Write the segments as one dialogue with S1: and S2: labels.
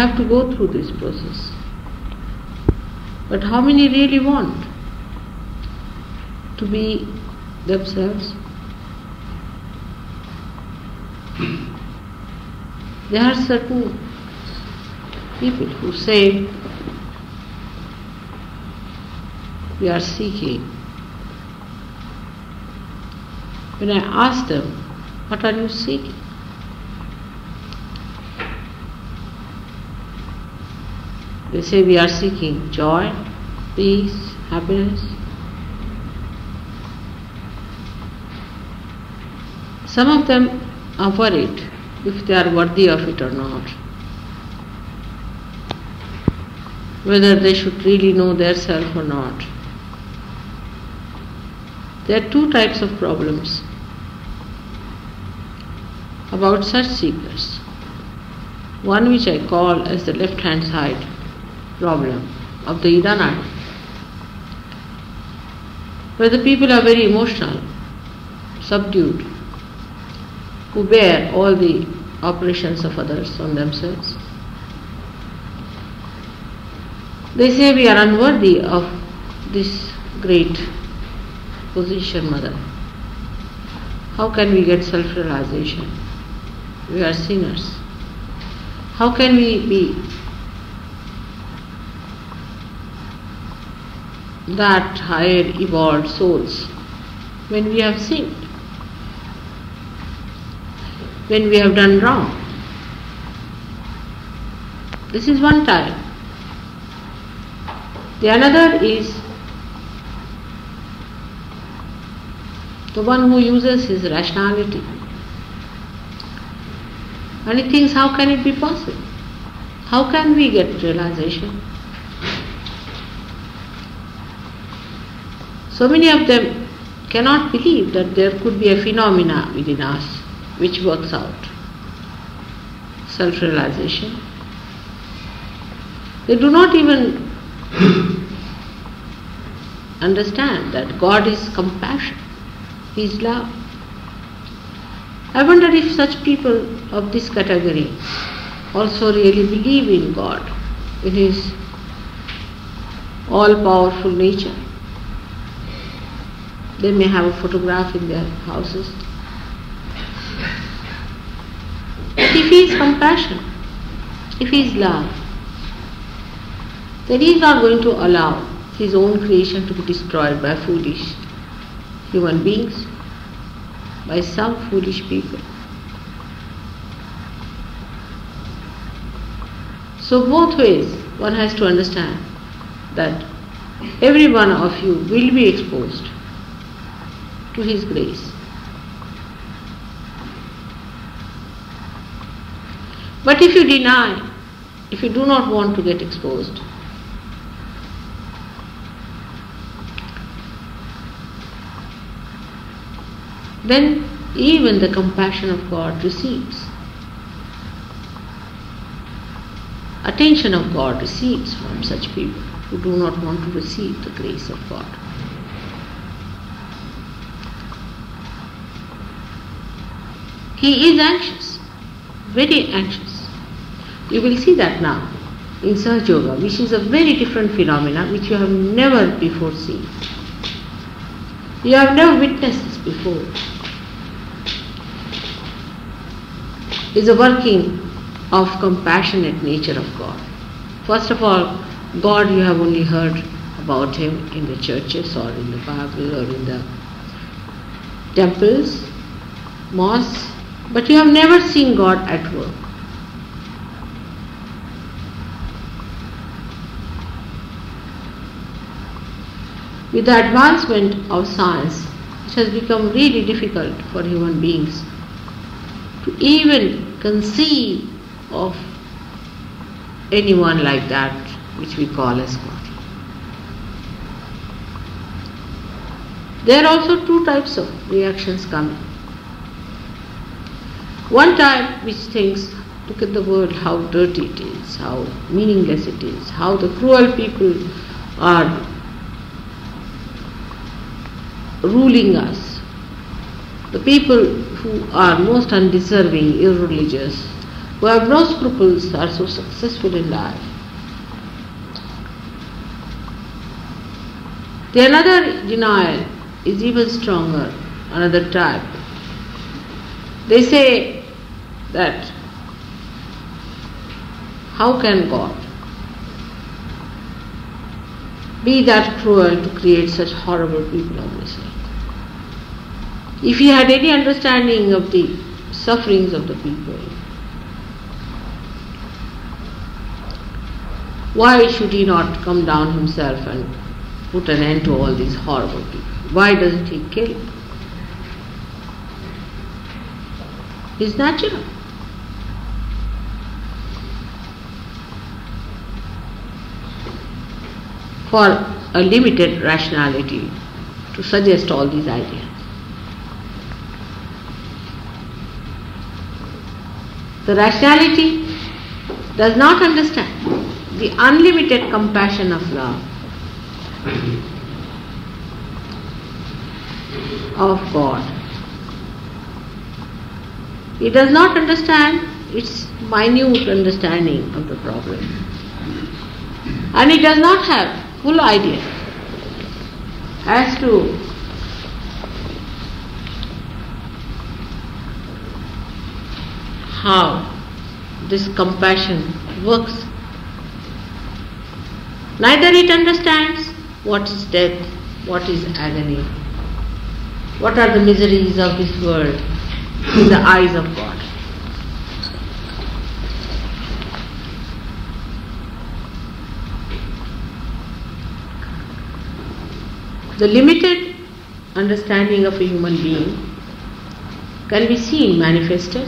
S1: have to go through this process. But how many really want to be themselves? There are certain people who say, we are seeking. When I ask them, what are you seeking? They say we are seeking joy, peace, happiness. Some of them are worried if they are worthy of it or not, whether they should really know their self or not. There are two types of problems about such seekers. One which I call as the left-hand side problem of the Idana, where the people are very emotional, subdued, who bear all the operations of others on themselves. They say we are unworthy of this great position, Mother. How can we get self-realization? We are sinners. How can we be that higher evolved souls when we have sinned, when we have done wrong? This is one type. The another is the one who uses his rationality and he thinks, how can it be possible? How can we get realization? So many of them cannot believe that there could be a phenomena within us which works out self-realization. They do not even understand that God is compassion, He is love. I wonder if such people of this category also really believe in God, in His all-powerful nature. They may have a photograph in their houses. But if He is compassion, if He is love, then He is not going to allow His own creation to be destroyed by foolish human beings, by some foolish people. So both ways one has to understand that every one of you will be exposed to His grace. But if you deny, if you do not want to get exposed, then even the compassion of God recedes. Attention of God recedes from such people who do not want to receive the grace of God. He is anxious, very anxious. You will see that now in Sahaja Yoga, which is a very different phenomena which you have never before seen. You have never witnessed this before. Is a working of compassionate nature of God. First of all, God you have only heard about Him in the churches or in the Bible or in the temples, mosques, but you have never seen God at work. With the advancement of science, it has become really difficult for human beings to even conceive of anyone like that which we call as God. There are also two types of reactions coming. One type which thinks, look at the world, how dirty it is, how meaningless it is, how the cruel people are ruling us. The people who are most undeserving, irreligious, who have no scruples are so successful in life. The another denial is even stronger, another type. They say that how can God be that cruel to create such horrible people on this earth? If he had any understanding of the sufferings of the people, why should he not come down himself and put an end to all these horrible people? Why doesn't he kill? It's natural. For a limited rationality to suggest all these ideas. The rationality does not understand the unlimited compassion of love of God. It does not understand its minute understanding of the problem. And it does not have full idea as to how this compassion works. Neither it understands what is death, what is agony, what are the miseries of this world in the eyes of God. The limited understanding of a human being can be seen manifested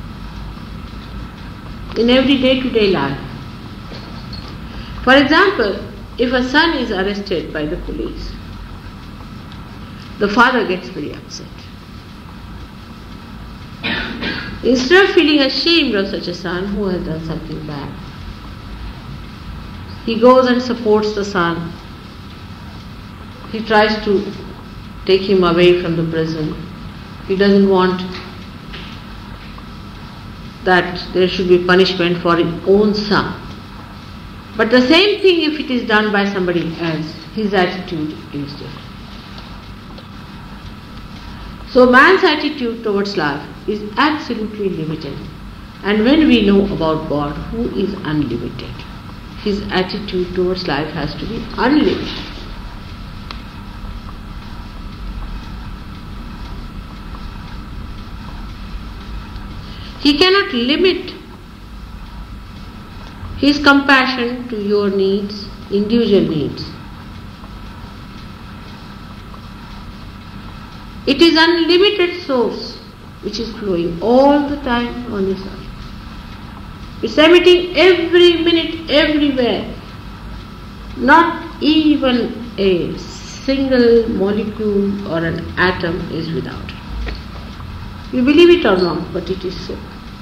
S1: in every day-to-day life. For example, if a son is arrested by the police, the father gets very upset. Instead of feeling ashamed of such a son who has done something bad, he goes and supports the son. He tries to take him away from the prison. He doesn't want that there should be punishment for his own son. But the same thing if it is done by somebody else, his attitude is different. So man's attitude towards life is absolutely limited. And when we know about God, who is unlimited, his attitude towards life has to be unlimited. He cannot limit his compassion to your needs, individual needs. It is unlimited source which is flowing all the time on this earth. It's emitting every minute, everywhere. Not even a single molecule or an atom is without it. You believe it or not, but it is so.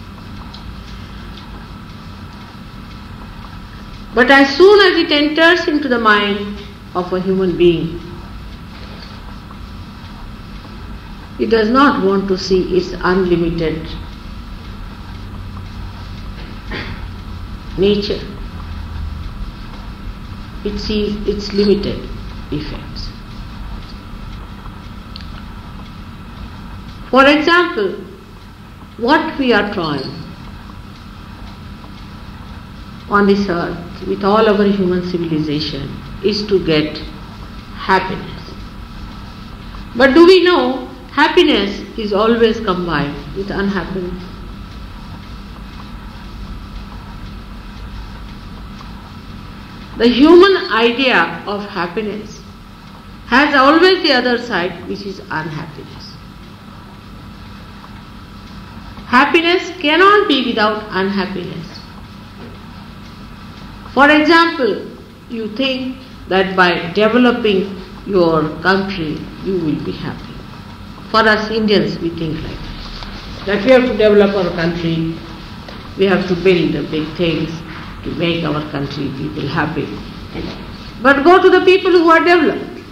S1: But as soon as it enters into the mind of a human being, it does not want to see its unlimited nature. It sees its limited effects. For example, what we are trying on this earth with all our human civilization is to get happiness. But do we know happiness is always combined with unhappiness? The human idea of happiness has always the other side, which is unhappiness. Happiness cannot be without unhappiness. For example, you think that by developing your country, you will be happy. For us Indians, we think like that we have to develop our country, we have to build the big things to make our country people happy. But go to the people who are developed,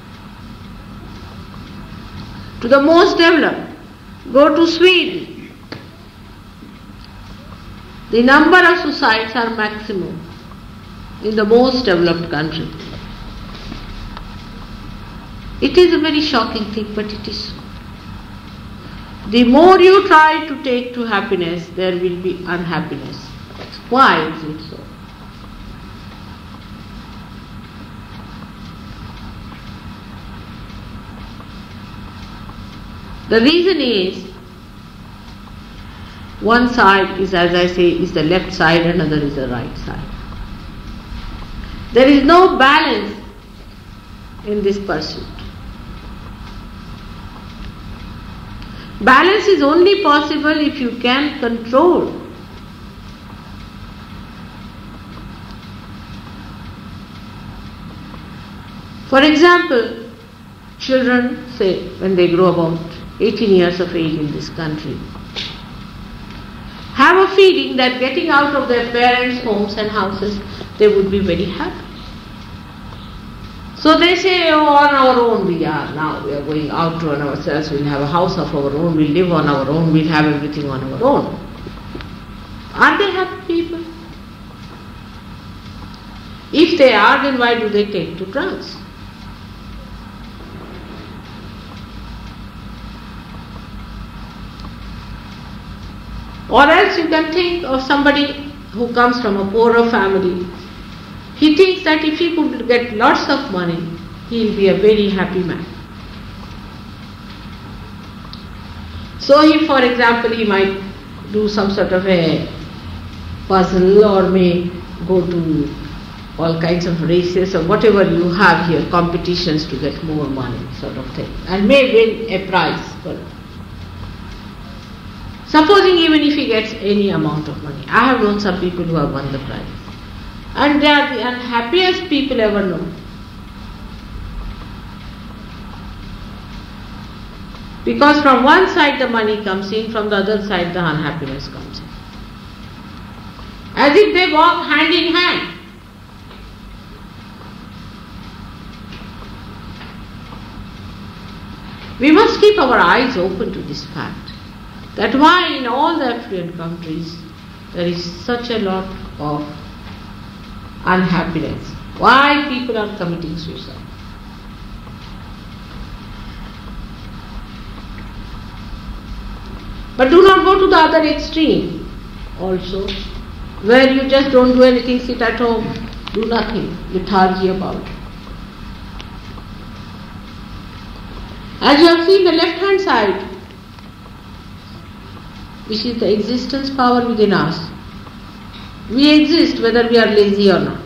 S1: to the most developed, go to Sweden. The number of suicides are maximum in the most developed country. It is a very shocking thing, but it is so. The more you try to take to happiness, there will be unhappiness. Why is it so? The reason is, one side is, as I say, is the left side, another is the right side. There is no balance in this pursuit. Balance is only possible if you can control. For example, children, say, when they grow about 18 years of age in this country, have a feeling that getting out of their parents' homes and houses, they would be very happy. So they say, oh, on our own we are going out to ourselves, we'll have a house of our own, we'll live on our own, we'll have everything on our own. Are they happy people? If they are, then why do they take to drugs? Or else you can think of somebody who comes from a poorer family. He thinks that if he could get lots of money, he will be a very happy man. So he, for example, he might do some sort of a puzzle or may go to all kinds of races or whatever you have here, competitions to get more money sort of thing, and may win a prize for it. Supposing even if he gets any amount of money. I have known some people who have won the prize. And they are the unhappiest people ever known. Because from one side the money comes in, from the other side the unhappiness comes in. As if they walk hand in hand. We must keep our eyes open to this fact. That why in all the affluent countries there is such a lot of unhappiness. Why people are committing suicide. But do not go to the other extreme also, where you just don't do anything, sit at home, do nothing, lethargy about it. As you have seen the left hand side, which is the existence power within us. We exist whether we are lazy or not.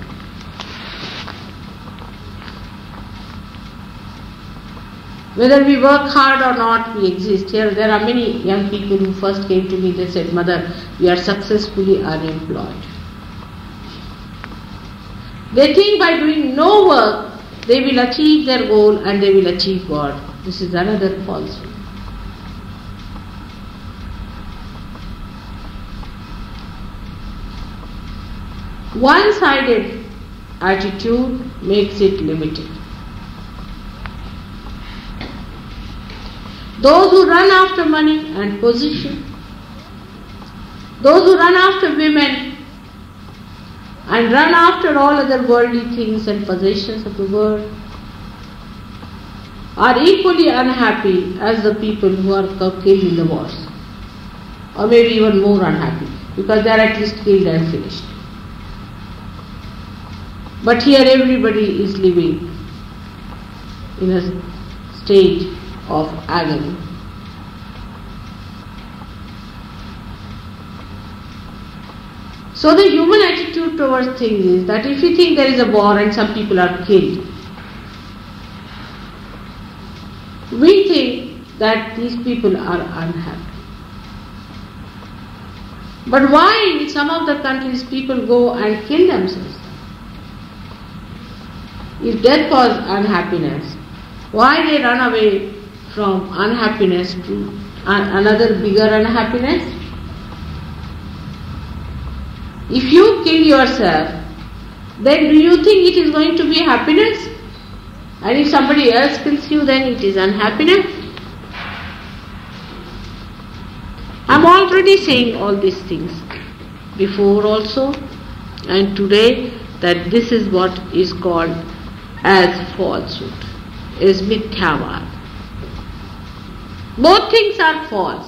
S1: Whether we work hard or not, we exist. Here there are many young people who first came to me, they said, Mother, we are successfully unemployed. They think by doing no work, they will achieve their goal and they will achieve God. This is another falsehood. One-sided attitude makes it limited. Those who run after money and position, those who run after women and run after all other worldly things and possessions of the world are equally unhappy as the people who are killed in the wars, or maybe even more unhappy because they are at least killed and finished. But here everybody is living in a state of agony. So the human attitude towards things is that if you think there is a war and some people are killed, we think that these people are unhappy. But why in some of the countries people go and kill themselves? If death caused unhappiness, why they run away from unhappiness to another bigger unhappiness? If you kill yourself, then do you think it is going to be happiness? And if somebody else kills you, then it is unhappiness? I am already saying all these things before also and today, that this is what is called as falsehood, is mithyavad. Both things are false.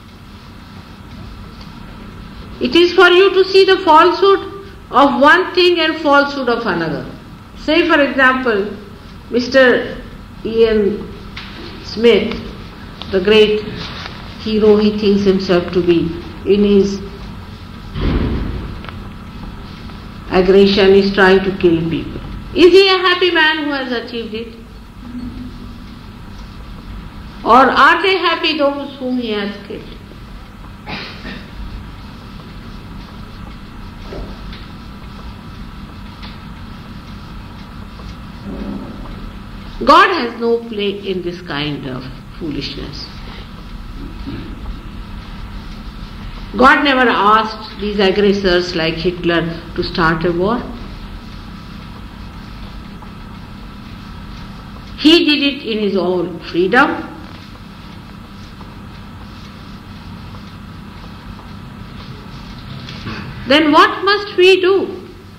S1: It is for you to see the falsehood of one thing and falsehood of another. Say for example, Mr. Ian Smith, the great hero he thinks himself to be, in his aggression is trying to kill people. Is he a happy man who has achieved it? Or are they happy those whom he has killed? God has no play in this kind of foolishness. God never asked these aggressors like Hitler to start a war. He did it in his own freedom. Then what must we do?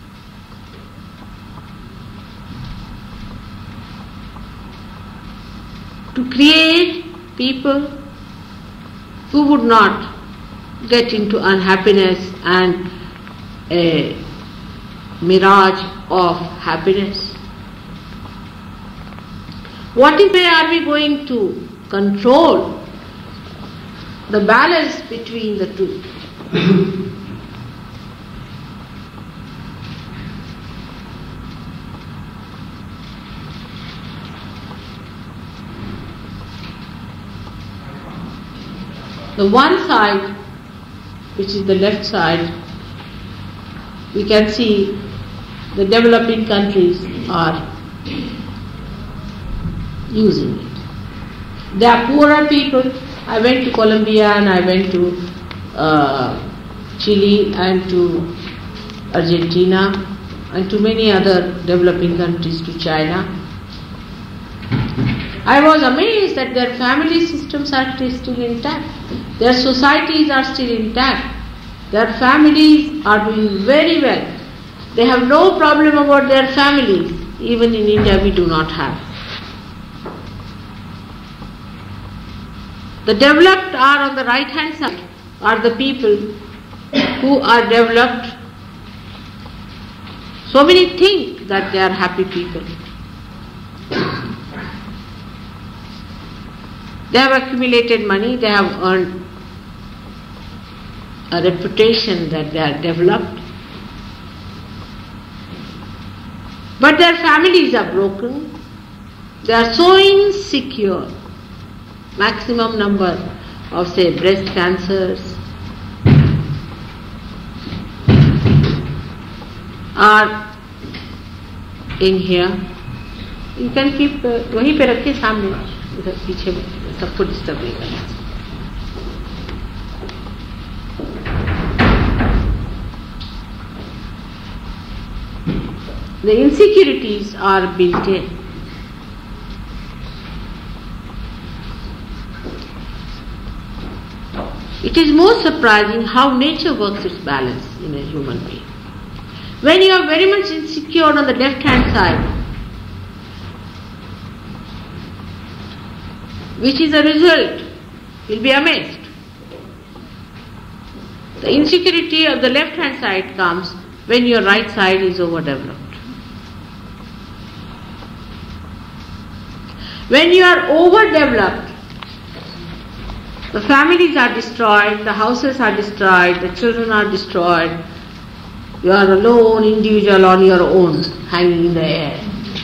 S1: To create people who would not get into unhappiness and a mirage of happiness. What way are we going to control the balance between the two? The one side, which is the left side, we can see the developing countries are using it. They are poorer people. I went to Colombia and I went to Chile and to Argentina and to many other developing countries, to China. I was amazed that their family systems are still intact. Their societies are still intact. Their families are doing very well. They have no problem about their families. Even in India we do not have. The developed are on the right hand side, are the people who are developed. So many think that they are happy people. They have accumulated money, they have earned a reputation that they are developed. But their families are broken. They are so insecure. Maximum number of, say, breast cancers are in here. You can keep वहीं पे रखिए सामने, उधर पीछे में सबको disturb नहीं करना. The insecurities are built in. It is most surprising how nature works its balance in a human being. When you are very much insecure on the left hand side, which is a result, you'll be amazed. The insecurity of the left hand side comes when your right side is overdeveloped. When you are overdeveloped, the families are destroyed, the houses are destroyed, the children are destroyed. You are alone, individual on your own, hanging in the air.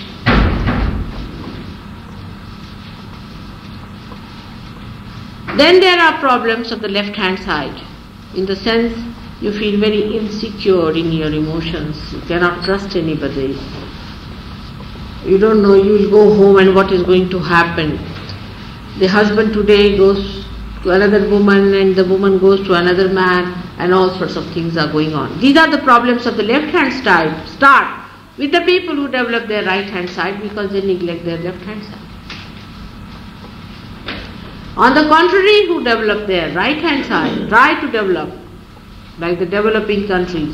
S1: Then there are problems of the left hand side, in the sense you feel very insecure in your emotions, you cannot trust anybody. You don't know, you will go home and what is going to happen. The husband today goes to another woman and the woman goes to another man and all sorts of things are going on. These are the problems of the left hand side. Start with the people who develop their right hand side because they neglect their left hand side. On the contrary, who develop their right hand side, try to develop like the developing countries.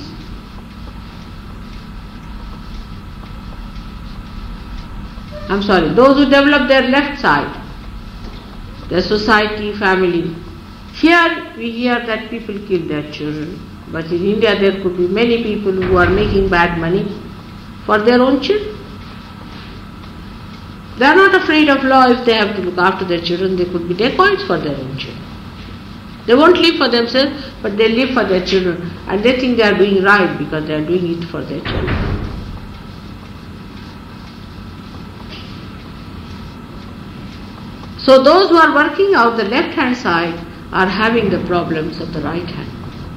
S1: I'm sorry, those who develop their left side, their society, family. Here we hear that people kill their children, but in India there could be many people who are making bad money for their own children. They are not afraid of law. If they have to look after their children, they could be dacoits for their own children. They won't live for themselves, but they live for their children, and they think they are doing right because they are doing it for their children. So those who are working out the left hand side are having the problems of the right hand.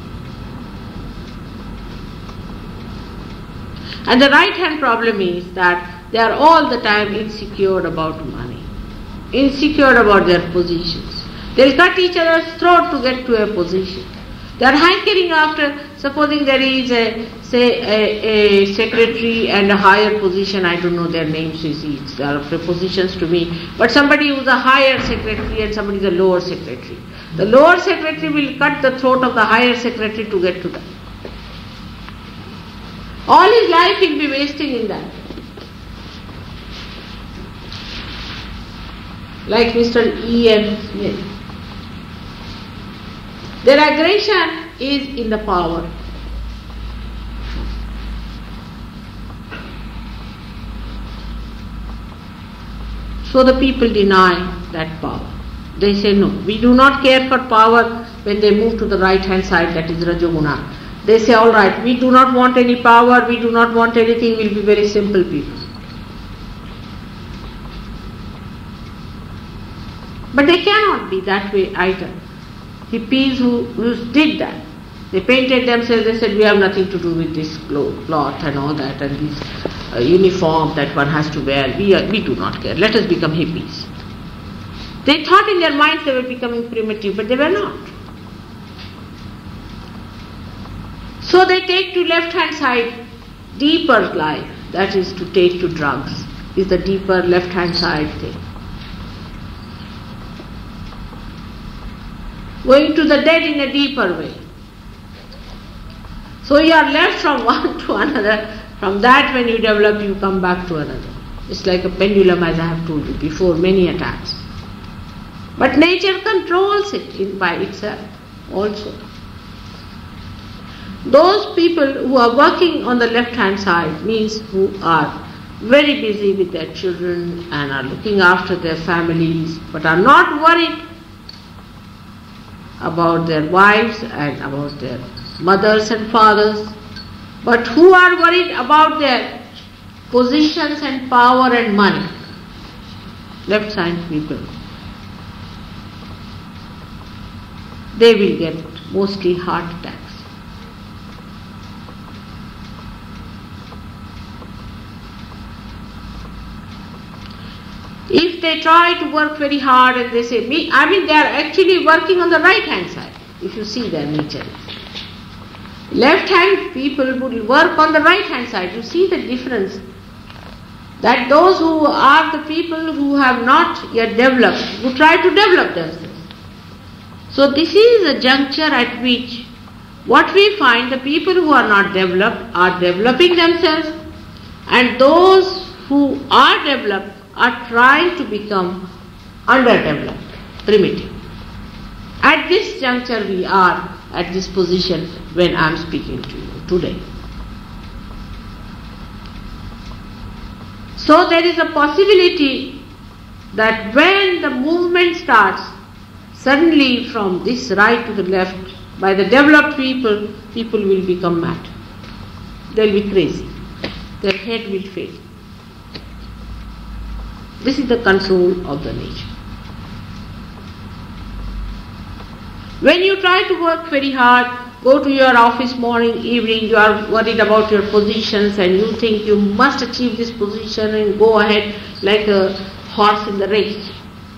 S1: And the right hand problem is that they are all the time insecure about money, insecure about their positions. They will cut each other's throat to get to a position. They are hankering after, supposing there is a secretary and a higher position, I don't know their names, they are prepositions to me, but somebody who is a higher secretary and somebody is a lower secretary. The lower secretary will cut the throat of the higher secretary to get to that. All his life he will be wasting in that. Like Mr. E.M. Smith. Their aggression is in the power. So the people deny that power. They say no, we do not care for power when they move to the right hand side, that is Rajoguna. They say alright, we do not want any power, we do not want anything, we will be very simple people. But they cannot be that way either. Hippies who did that, they painted themselves, they said we have nothing to do with this cloth and all that and this uniform that one has to wear, we do not care, let us become hippies. They thought in their minds they were becoming primitive, but they were not. So they take to left hand side deeper life, that is to take to drugs, is the deeper left hand side thing. Going to the dead in a deeper way. So you are left from one to another. From that when you develop, you come back to another. It's like a pendulum, as I have told you before, many attacks. But nature controls it by itself also. Those people who are working on the left hand side means who are very busy with their children and are looking after their families, but are not worried about their wives and about their mothers and fathers, but who are worried about their positions and power and money. Left side people. They will get mostly heart attacks. If they try to work very hard and they say, they are actually working on the right hand side, if you see their nature. Left hand people will work on the right hand side. You see the difference. That those who are the people who have not yet developed, who try to develop themselves. So this is a juncture at which what we find, the people who are not developed are developing themselves, and those who are developed are trying to become underdeveloped, primitive. At this juncture we are at this position when I am speaking to you today. So there is a possibility that when the movement starts, suddenly from this right to the left, by the developed people, people will become mad. They will be crazy. Their head will fail. This is the control of the nature. When you try to work very hard, go to your office morning, evening, you are worried about your positions and you think you must achieve this position and go ahead like a horse in the race.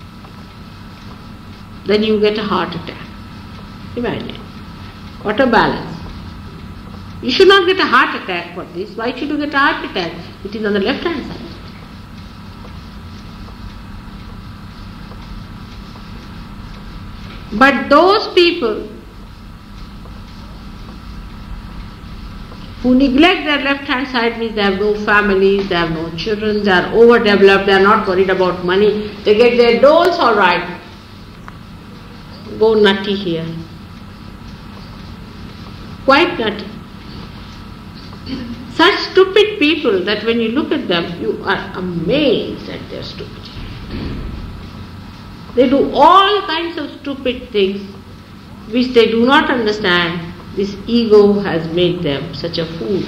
S1: Then you get a heart attack. Imagine. What a balance. You should not get a heart attack for this. Why should you get a heart attack? It is on the left hand side. But those people who neglect their left hand side means they have no families, they have no children, they are overdeveloped, they are not worried about money, they get their doles all right, go nutty here. Quite nutty. Such stupid people that when you look at them, you are amazed at their stupidity. They do all kinds of stupid things which they do not understand. This ego has made them such a fool.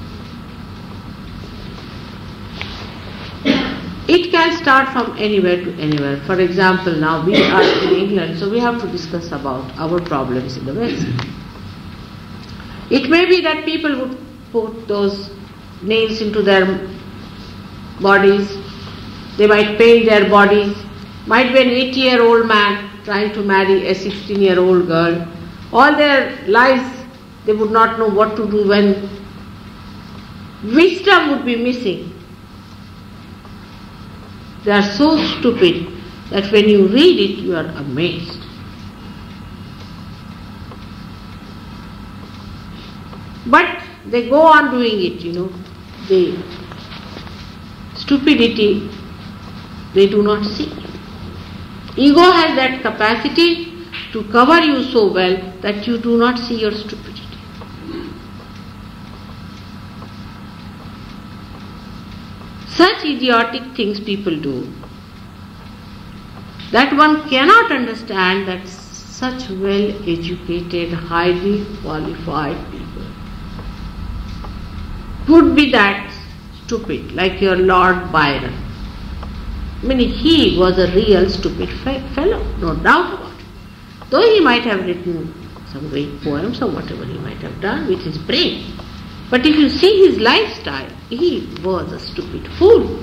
S1: It can start from anywhere to anywhere. For example, now we are in England, so we have to discuss about our problems in the West. It may be that people would put those nails into their bodies, they might paint their bodies, might be an 80-year-old man trying to marry a 16-year-old girl. All their lives they would not know what to do when wisdom would be missing. They are so stupid that when you read it you are amazed. But they go on doing it, The stupidity they do not see. Ego has that capacity to cover you so well that you do not see your stupidity. Such idiotic things people do that one cannot understand that such well-educated, highly qualified people would be that stupid, like your Lord Byron. I mean, he was a real stupid fellow, no doubt about it. Though he might have written some great poems or whatever he might have done with his brain. But if you see his lifestyle, he was a stupid fool.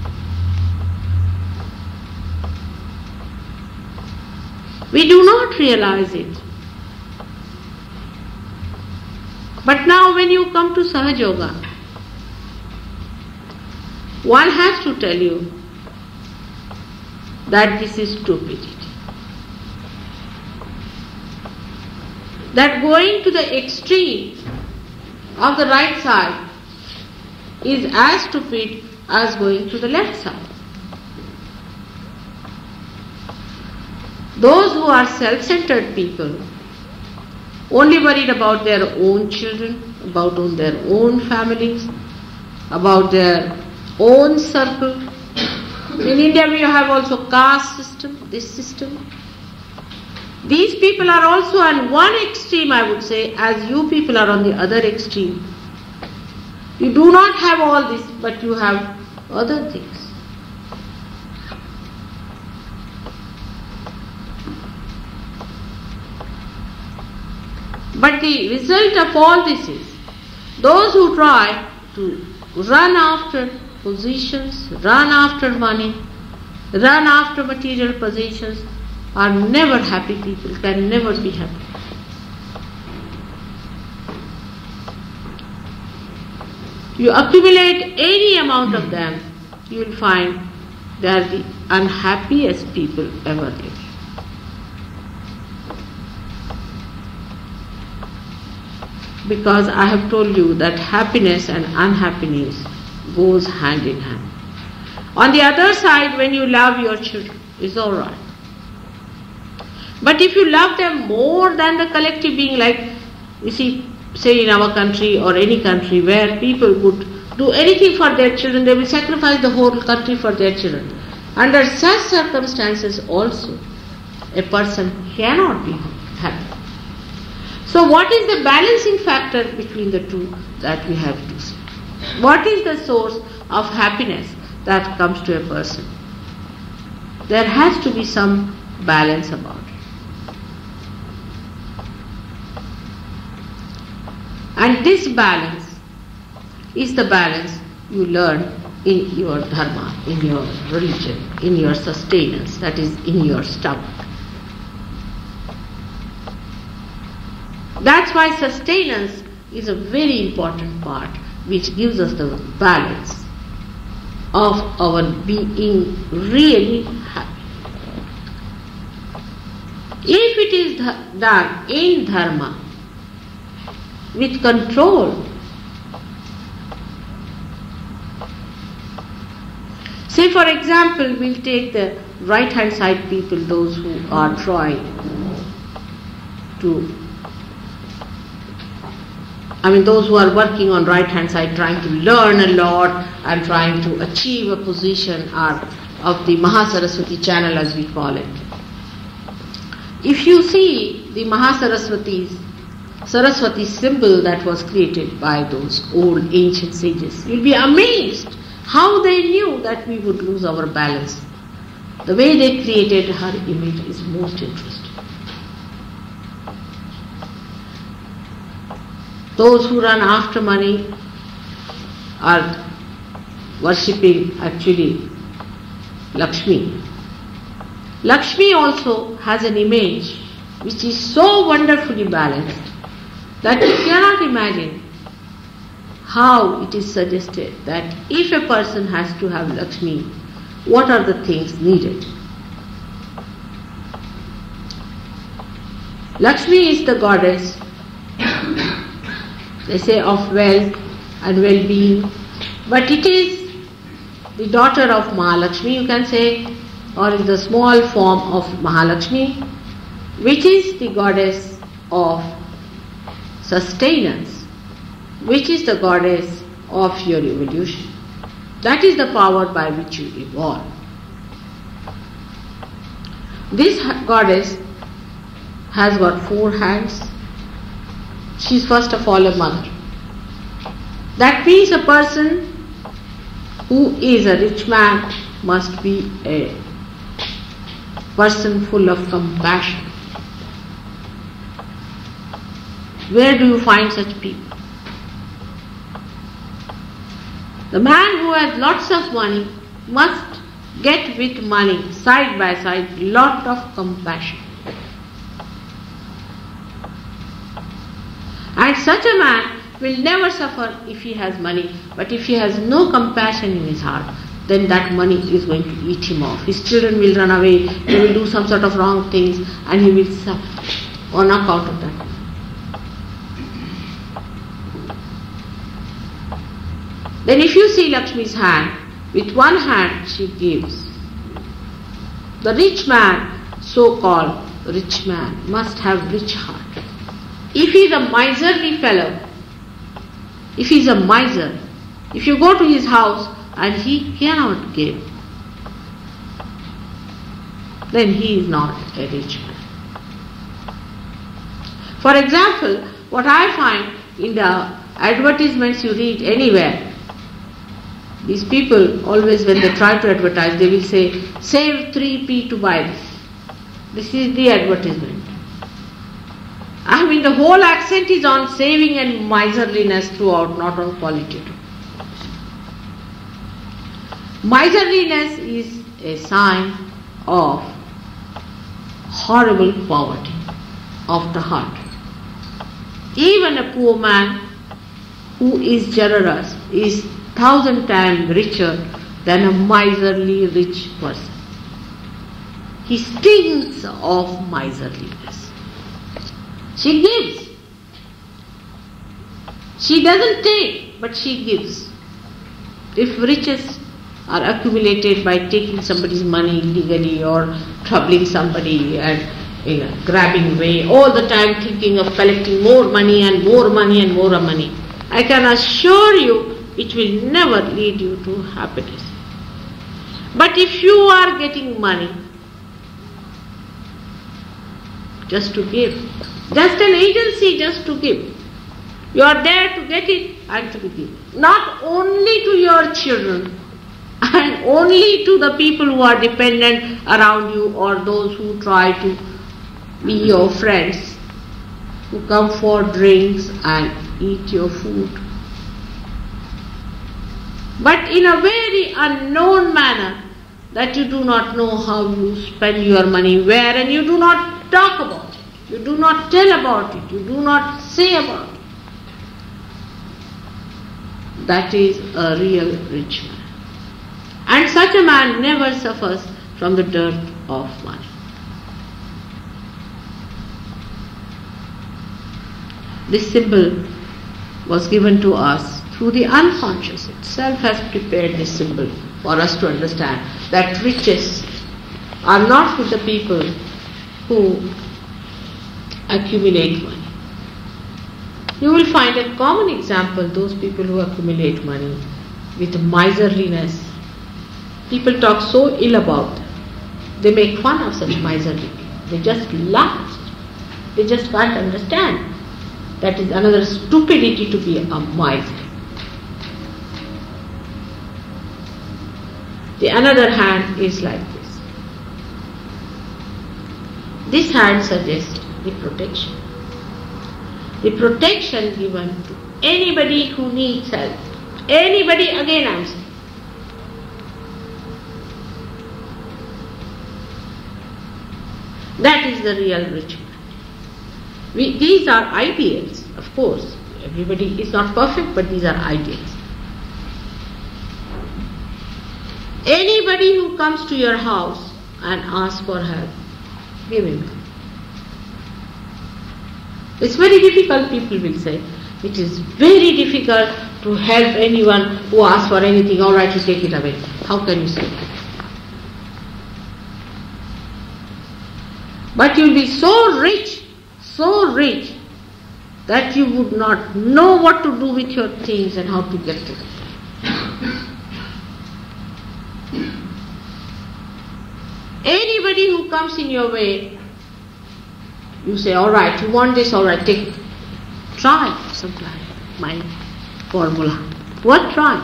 S1: We do not realize it. But now when you come to Sahaja Yoga, one has to tell you that this is stupidity. That going to the extreme of the right side is as stupid as going to the left side. Those who are self-centered people, only worried about their own children, about their own families, about their own circle. In India we have also caste system, this system. These people are also on one extreme, I would say, as you people are on the other extreme. You do not have all this, but you have other things. But the result of all this is, those who try to run after positions, run after money, run after material possessions, are never happy people, can never be happy. You accumulate any amount of them, you will find they are the unhappiest people ever lived. Because I have told you that happiness and unhappiness goes hand in hand. On the other side, when you love your children, it's all right. But if you love them more than the collective being, like you see, say in our country or any country where people would do anything for their children, they will sacrifice the whole country for their children. Under such circumstances also, a person cannot be happy. So what is the balancing factor between the two that we have to see? What is the source of happiness that comes to a person? There has to be some balance about it. And this balance is the balance you learn in your dharma, in your religion, in your sustenance, that is in your stomach. That's why sustenance is a very important part which gives us the balance of our being really happy. If it is done in dharma, with control, Say for example, we'll take the right hand side people, those who are trying to, those who are working on right hand side, trying to learn a lot and trying to achieve a position of the Mahasaraswati channel, as we call it. If you see the Mahasaraswati symbol that was created by those old ancient sages, you'll be amazed how they knew that we would lose our balance. The way they created her image is most interesting. Those who run after money are worshipping actually Lakshmi. Lakshmi also has an image which is so wonderfully balanced that you cannot imagine how it is suggested that if a person has to have Lakshmi, what are the things needed? Lakshmi is the goddess, they say, of wealth and well-being, but it is the daughter of Mahalakshmi, you can say, or in the small form of Mahalakshmi, which is the goddess of sustenance, which is the goddess of your evolution. That is the power by which you evolve. This goddess has got 4 hands. She is first of all a mother. That means a person who is a rich man must be a person full of compassion. Where do you find such people? The man who has lots of money must get with money side by side lot of compassion. And such a man will never suffer if he has money, but if he has no compassion in his heart, then that money is going to eat him off. His children will run away, they will do some sort of wrong things, and he will suffer on account of that. Then if you see Lakshmi's hand, with one hand she gives. The rich man, so-called rich man, must have rich heart. If he is a miserly fellow, if he is a miser, if you go to his house and he cannot give, then he is not a rich man. For example, what I find in the advertisements you read anywhere, these people always, when they try to advertise, they will say, save 3p to buy this. This is the advertisement. The whole accent is on saving and miserliness throughout, not on qualitative. Miserliness is a sign of horrible poverty of the heart. Even a poor man who is generous is 1,000 times richer than a miserly rich person. He stinks of miserliness. She gives. She doesn't take, but she gives. If riches are accumulated by taking somebody's money illegally or troubling somebody and grabbing away, all the time thinking of collecting more money and more money and more money, I can assure you it will never lead you to happiness. But if you are getting money just to give, just an agency just to give, you are there to get it and to give, not only to your children and only to the people who are dependent around you or those who try to be your friends, who come for drinks and eat your food, but in a very unknown manner that you do not know how you spend your money, where, and you do not talk about it, you do not tell about it, you do not say about it. That is a real rich man. And such a man never suffers from the dirt of money. This symbol was given to us through the unconscious itself has prepared this symbol for us to understand that riches are not with the people who accumulate money. You will find a common example, those people who accumulate money with miserliness. People talk so ill about them. They make fun of such miserly people. They just laugh. They just can't understand. That is another stupidity to be a miser. The another hand is like this. This hand suggests the protection. The protection given to anybody who needs help. Anybody, again I am saying. That is the real ritual. These are ideals, of course. Everybody is not perfect, but these are ideals. Anybody who comes to your house and asks for help, give him help. It's very difficult, people will say. It is very difficult to help anyone who asks for anything. All right, you take it away. How can you say that? But you'll be so rich, that you would not know what to do with your things and how to get to them. Anybody who comes in your way, you say, all right, you want this, all right, take it. Try supply my formula. What try?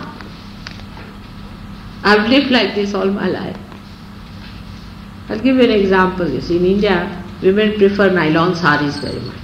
S1: I've lived like this all my life. I'll give you an example. You see, in India, women prefer nylon saris very much.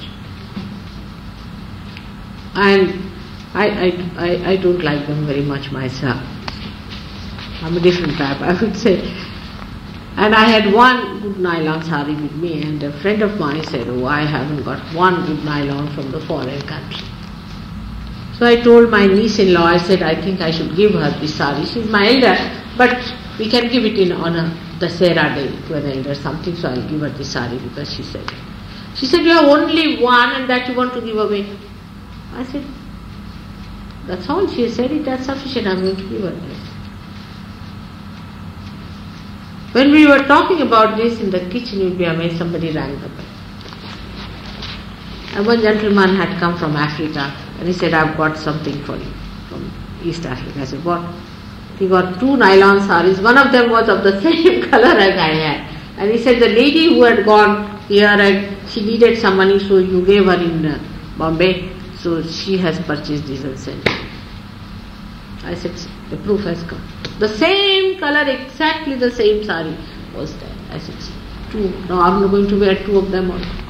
S1: And I don't like them very much myself. I'm a different type, I would say. And I had one good nylon sari with me, and a friend of mine said, oh, I haven't got one good nylon from the foreign country. So I told my niece-in-law, I said, I think I should give her this sari. She's my elder, but we can give it in honor the Sera Day to an elder something, so I'll give her this sari because she said. She said, you have only one and that you want to give away. I said, that's all. She said it, that's sufficient, I'm going to give her this. When we were talking about this in the kitchen, you'd be amazed, somebody rang the bell. And one gentleman had come from Africa and he said, I've got something for you from East Africa. I said, what? He got 2 nylon saris. One of them was of the same color as I had. And he said, the lady who had gone here and she needed some money, so you gave her in Bombay, so she has purchased this and sent it. I said, the proof has come. The same color, exactly the same sari was there. I said, 2. Now I'm going to wear 2 of them also.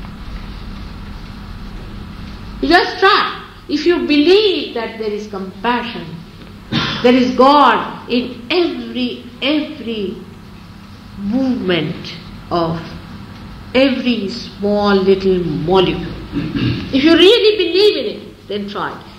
S1: You just try. If you believe that there is compassion, there is God in every movement of every small little molecule. If you really believe in it, then try it.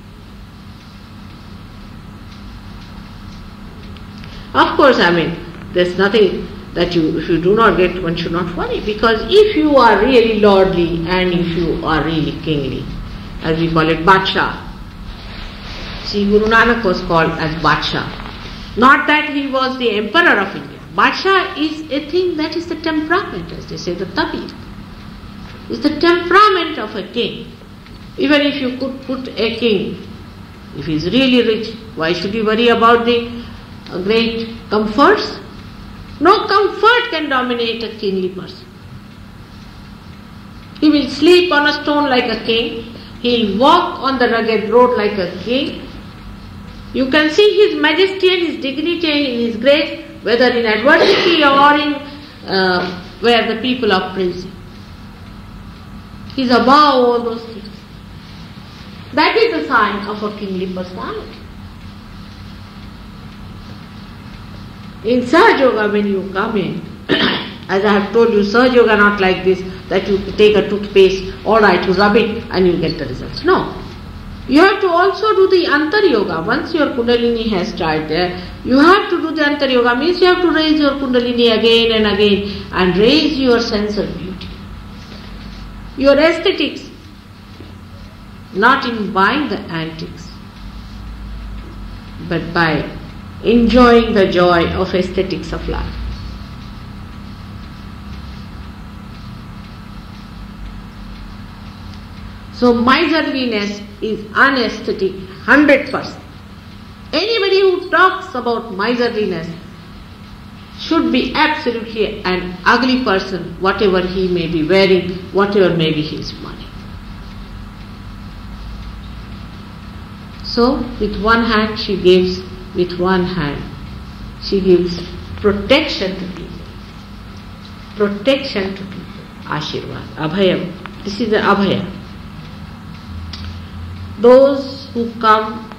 S1: Of course, there's nothing that if you do not get, one should not worry, because if you are really lordly and if you are really kingly, as we call it, Badshah. See, Guru Nanak was called as Badshah. Not that he was the emperor of India. Badshah is a thing that is the temperament, as they say, the tabiat. It's the temperament of a king. Even if you could put a king, if he is really rich, why should he worry about the great comforts? No comfort can dominate a kingly person. He will sleep on a stone like a king. He'll walk on the rugged road like a king. You can see his majesty and his dignity and his grace, whether in adversity or in where the people are praising. He's above all those things. That is a sign of a kingly personality. In Sahaja Yoga, when you come in, as I have told you, Sahaja Yoga not like this, that you take a toothpaste, all right, you rub it and you get the results. No. You have to also do the Antar Yoga. Once your Kundalini has started there, you have to do the Antar Yoga. Means you have to raise your Kundalini again and again and raise your sense of beauty. Your aesthetics, not in buying the antiques. but by enjoying the joy of aesthetics of life. So miserliness is unaesthetic 100%. Anybody who talks about miserliness should be absolutely an ugly person, whatever he may be wearing, whatever may be his money. So with one hand she gives, with one hand she gives protection to people. Protection to people. Ashirvad. Abhayam. This is the Abhaya. Those who come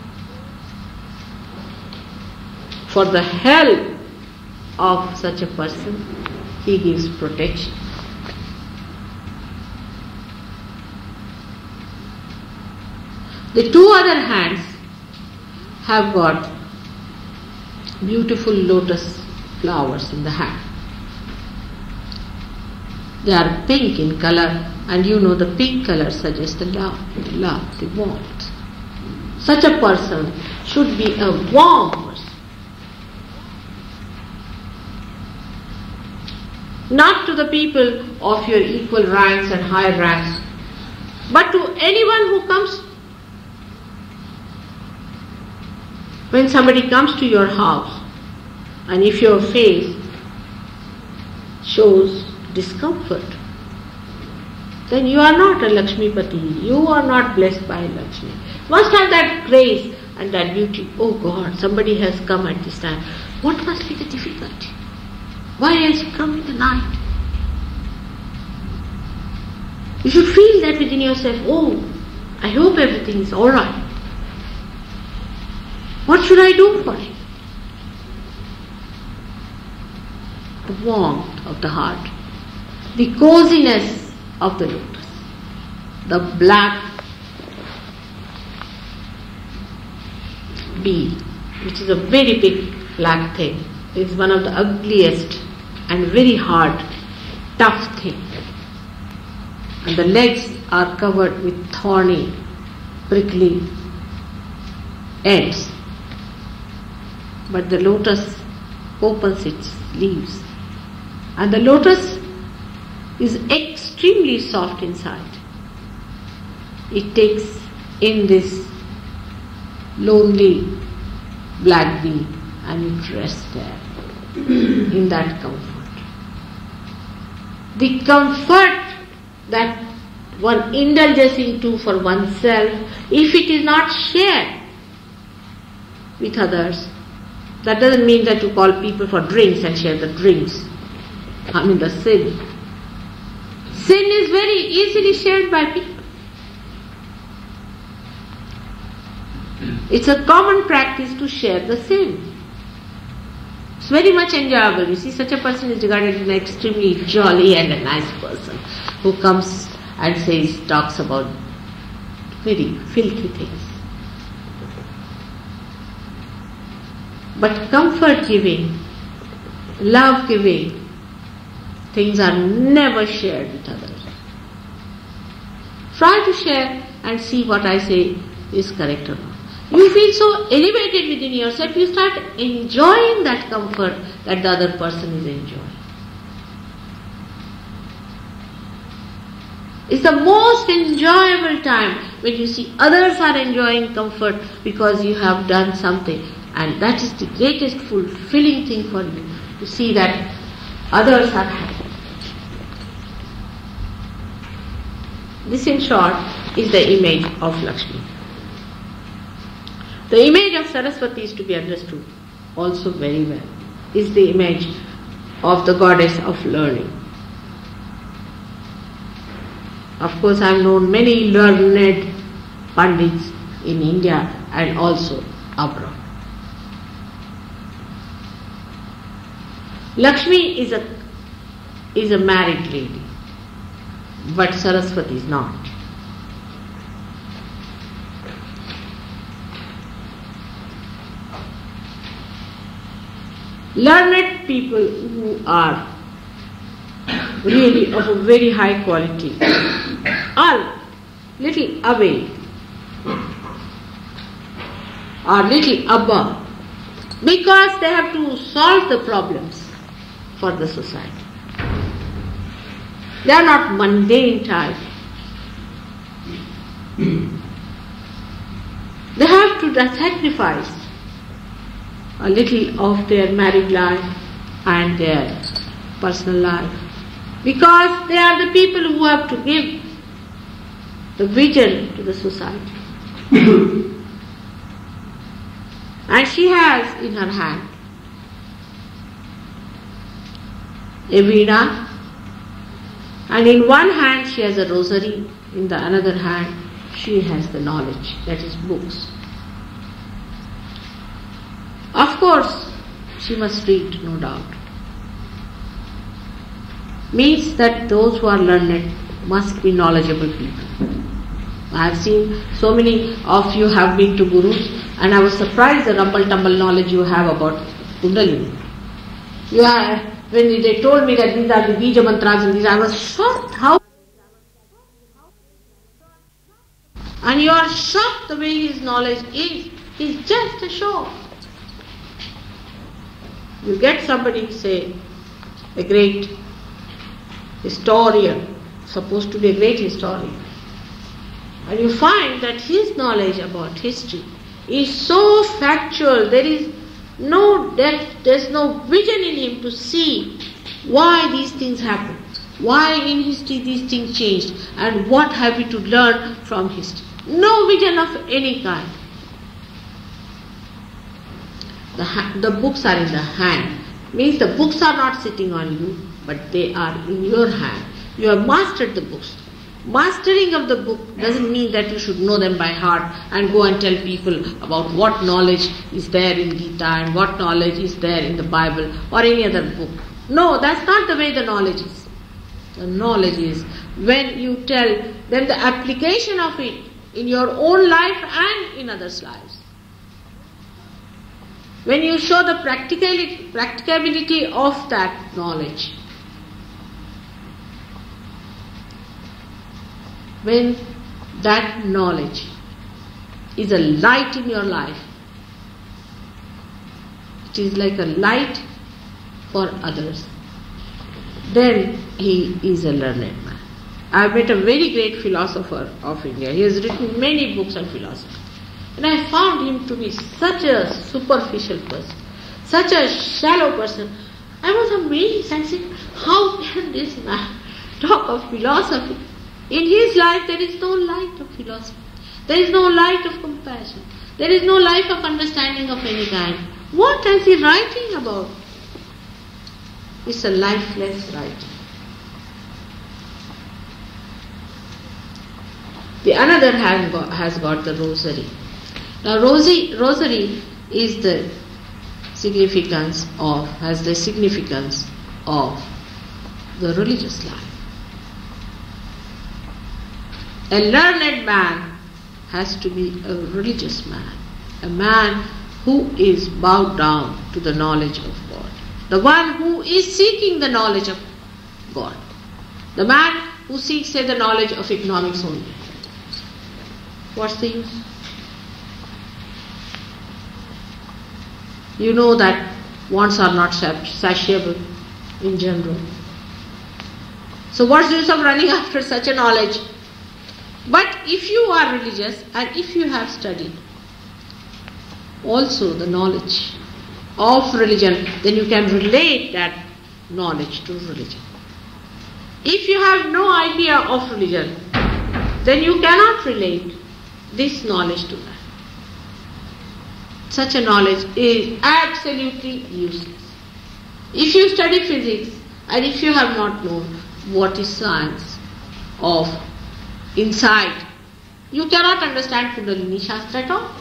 S1: for the help of such a person, he gives protection. The two other hands have got beautiful lotus flowers in the hand. They are pink in color, and you know the pink color suggests the love, the warmth. Such a person should be a warm person. Not to the people of your equal ranks and higher ranks, but to anyone who comes. When somebody comes to your house, and if your face shows discomfort, then you are not a Lakshmipati, you are not blessed by Lakshmi. Must have that grace and that beauty. Oh God, somebody has come at this time. What must be the difficulty? Why has he come in the night? You should feel that within yourself. Oh, I hope everything is alright. What should I do for him? The warmth of the heart, the coziness of the lotus, the black bee, which is a very big black thing, is one of the ugliest and very hard, tough thing. And the legs are covered with thorny, prickly ends. But the lotus opens its leaves, and the lotus is extremely soft inside. It takes in this lonely black bee and it rests there in that comfort. The comfort that one indulges into for oneself, if it is not shared with others, that doesn't mean that you call people for drinks and share the drinks. I mean the sin. Sin is very easily shared by people. It's a common practice to share the sin. It's very much enjoyable. You see, such a person is regarded as an extremely jolly and a nice person who comes and talks about very filthy things. But comfort giving, love giving, things are never shared with others. Try to share and see what I say is correct or not. You feel so elevated within yourself, you start enjoying that comfort that the other person is enjoying. It's the most enjoyable time when you see others are enjoying comfort because you have done something. And that is the greatest fulfilling thing for you, to see that others are happy. This in short is the image of Lakshmi. The image of Saraswati is to be understood also very well. Is the image of the goddess of learning. Of course, I have known many learned pandits in India and also abroad. Lakshmi is a married lady, but Saraswati is not. Learned people who are really of a very high quality are little away, are little above because they have to solve the problems for the society. They are not mundane type. They have to sacrifice a little of their married life and their personal life because they are the people who have to give the vision to the society. And she has in her hand a veena, and in one hand she has a rosary, in the another hand she has the knowledge, that is books. Of course, she must read, no doubt. Means that those who are learned must be knowledgeable people. I have seen so many of you have been to gurus, and I was surprised the rumble-tumble knowledge you have about Kundalini. When they told me that these are the Bija mantras and these, I was shocked. How? And you are shocked the way his knowledge is. He's just a show. You get somebody, say, a great historian, supposed to be a great historian, and you find that his knowledge about history is so factual, there is no depth, there is no vision in him to see why these things happen, why in history these things changed, and what have we to learn from history. No vision of any kind. The books are in the hand. Means the books are not sitting on you, but they are in your hand. You have mastered the books. Mastering of the book doesn't mean that you should know them by heart and go and tell people about what knowledge is there in Gita and what knowledge is there in the Bible or any other book. No, that's not the way the knowledge is. The knowledge is when you tell them the application of it in your own life and in others' lives. When you show the practicability of that knowledge, when that knowledge is a light in your life, it is like a light for others, then he is a learned man. I have met a very great philosopher of India. He has written many books on philosophy. And I found him to be such a superficial person, such a shallow person. I was amazed. I said, how can this man talk of philosophy? In his life there is no light of philosophy. There is no light of compassion. There is no light of understanding of any kind. What is he writing about? It's a lifeless writing. The another has got the rosary. Now rosary is the significance has the significance of the religious life. A learned man has to be a religious man, a man who is bowed down to the knowledge of God, the one who is seeking the knowledge of God, the man who seeks, say, the knowledge of economics only. What's the use? You know that wants are not satiable in general. So what's the use of running after such a knowledge? But if you are religious and if you have studied also the knowledge of religion, then you can relate that knowledge to religion. If you have no idea of religion, then you cannot relate this knowledge to that. Such a knowledge is absolutely useless. If you study physics and if you have not known what is science of insight, you cannot understand Kundalini Shastra at all.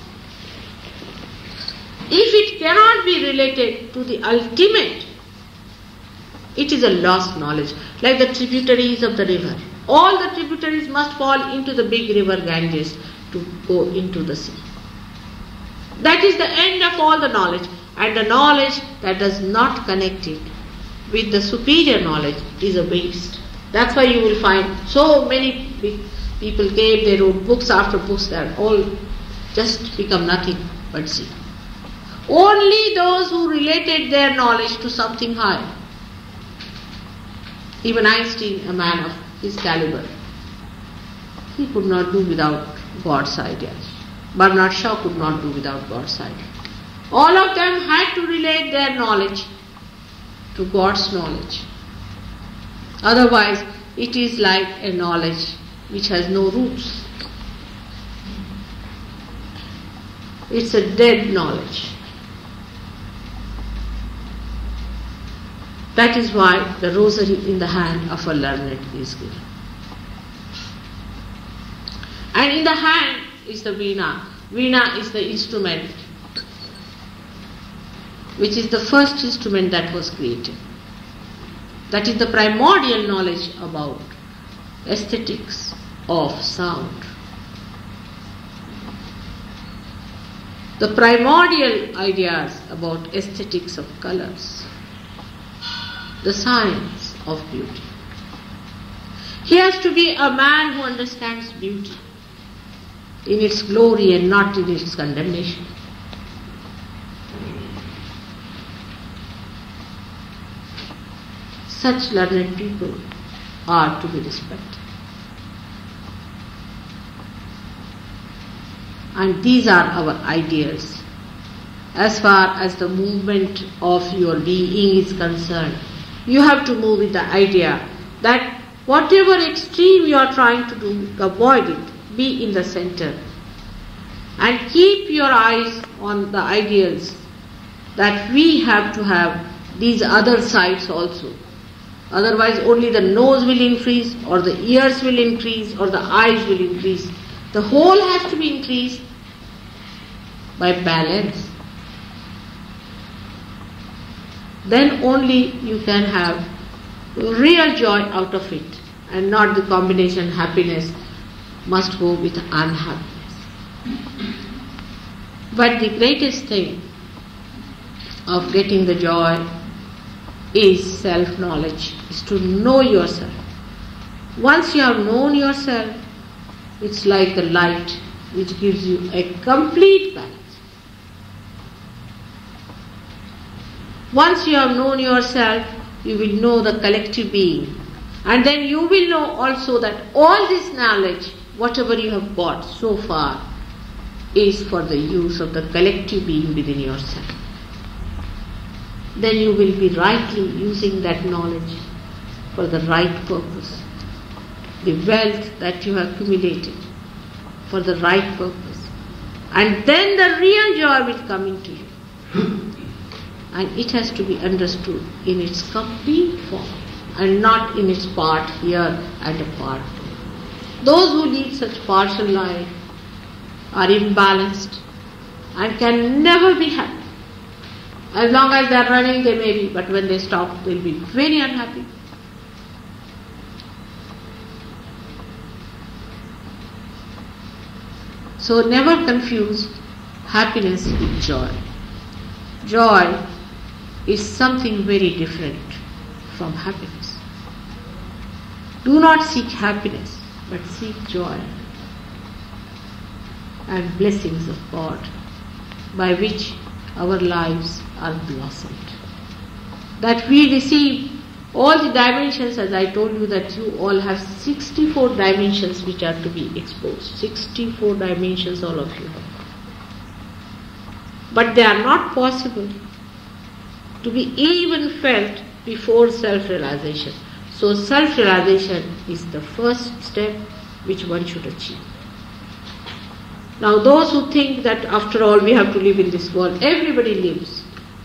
S1: If it cannot be related to the ultimate, it is a lost knowledge, like the tributaries of the river. All the tributaries must fall into the big river Ganges to go into the sea. That is the end of all the knowledge, and the knowledge that does not connect it with the superior knowledge is a waste. That's why you will find so many people came, they wrote books after books that all just become nothing. but zero. Only those who related their knowledge to something higher. Even Einstein, a man of his caliber, he could not do without God's ideas. Bernard Shaw could not do without God's ideas. All of them had to relate their knowledge to God's knowledge. Otherwise, it is like a knowledge which has no roots. It's a dead knowledge. That is why the rosary in the hand of a learned is given. And in the hand is the veena. Veena is the instrument, which is the first instrument that was created. That is the primordial knowledge about aesthetics of sound. The primordial ideas about aesthetics of colors. The science of beauty. He has to be a man who understands beauty in its glory and not in its condemnation. Such learned people are to be respected. And these are our ideals. As far as the movement of your being is concerned, you have to move with the idea that whatever extreme you are trying to do, avoid it, be in the center. And keep your eyes on the ideals that we have to have these other sides also. Otherwise only the nose will increase, or the ears will increase, or the eyes will increase. The whole has to be increased by balance. Then only you can have real joy out of it, and not the combination happiness must go with unhappiness. But the greatest thing of getting the joy is self-knowledge, is to know yourself. Once you have known yourself, it's like the light which gives you a complete balance. Once you have known yourself, you will know the collective being. And then you will know also that all this knowledge, whatever you have got so far, is for the use of the collective being within yourself. Then you will be rightly using that knowledge for the right purpose. The wealth that you have accumulated for the right purpose. And then the real joy will come into you. And it has to be understood in its complete form and not in its part here and a part there. Those who lead such partial life are imbalanced and can never be happy. As long as they are running, they may be, but when they stop, they will be very unhappy. So never confuse happiness with joy. Joy is something very different from happiness. Do not seek happiness, but seek joy and blessings of God, by which our lives are blossomed. That we receive all the dimensions, as I told you that you all have 64 dimensions which are to be exposed. 64 dimensions all of you have. But they are not possible to be even felt before self-realization. So self-realization is the first step which one should achieve. Now those who think that after all we have to live in this world, everybody lives.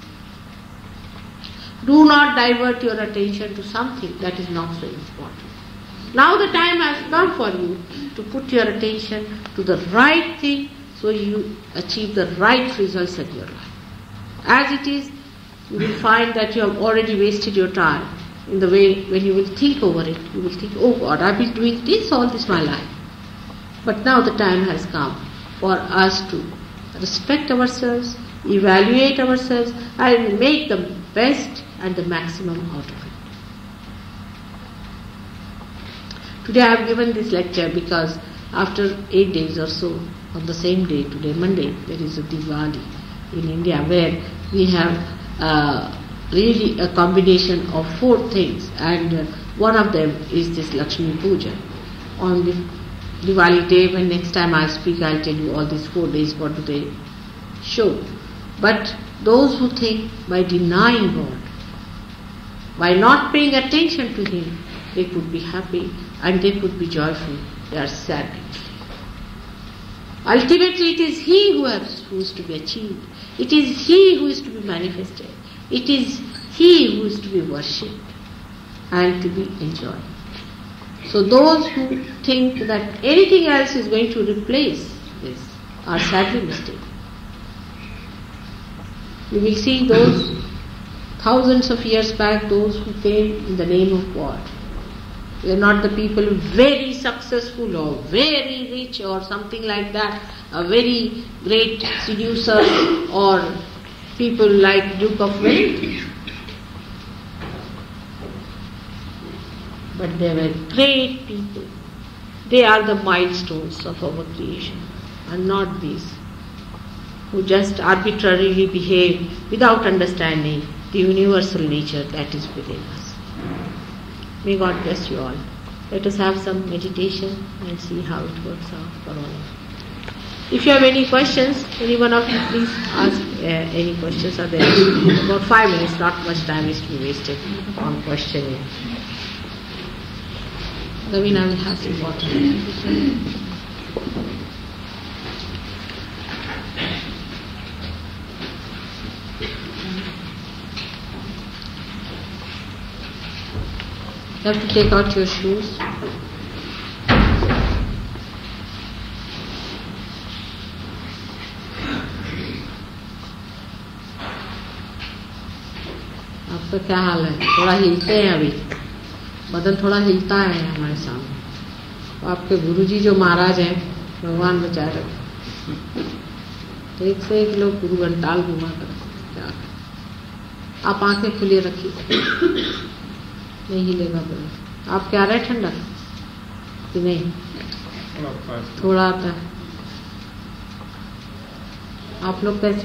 S1: Do not divert your attention to something that is not so important. Now the time has come for you to put your attention to the right thing so you achieve the right results in your life. As it is, you will find that you have already wasted your time in the way when you will think over it. You will think, oh God, I've been doing this all this my life. But now the time has come for us to respect ourselves, evaluate ourselves, and make the best and the maximum out of it. Today I have given this lecture because after 8 days or so, on the same day, today Monday, there is a Diwali in India where we have really a combination of 4 things, and one of them is this Lakshmi Puja. On the Diwali day, when next time I speak, I'll tell you all these 4 days what do they show. But those who think by denying God, by not paying attention to Him, they could be happy and they could be joyful. They are sad actually. Ultimately, it is He who is to be achieved. It is He who is to be manifested. It is He who is to be worshipped and to be enjoyed. So those who think that anything else is going to replace this are sadly mistaken. You will see those thousands of years back, those who came in the name of God. They are not the people very successful or very rich or something like that, a very great seducer or people like Duke of Wellington. But they were great people. They are the milestones of our creation, and not these who just arbitrarily behave without understanding the universal nature that is within us. May God bless you all. Let us have some meditation and see how it works out for all of us. If you have any questions, any one of you please ask any questions are there. About 5 minutes, not much time is to be wasted on questioning. Ravina will have some water. You have to take out your shoes. आपका क्या हाल है? थोड़ा हिलते हैं अभी, बदन थोड़ा हिलता है हमारे सामने. तो आपके गुरुजी जो महाराज हैं, भगवान बचा रहे, एक से एक लोग गुरु घंटाल घुमा कर. आप आंखें खुली रखिए, नहीं हिलेगा बोले. आप क्या रहे ठंडा कि नहीं? थोड़ा आता है. आप लोग कैसे?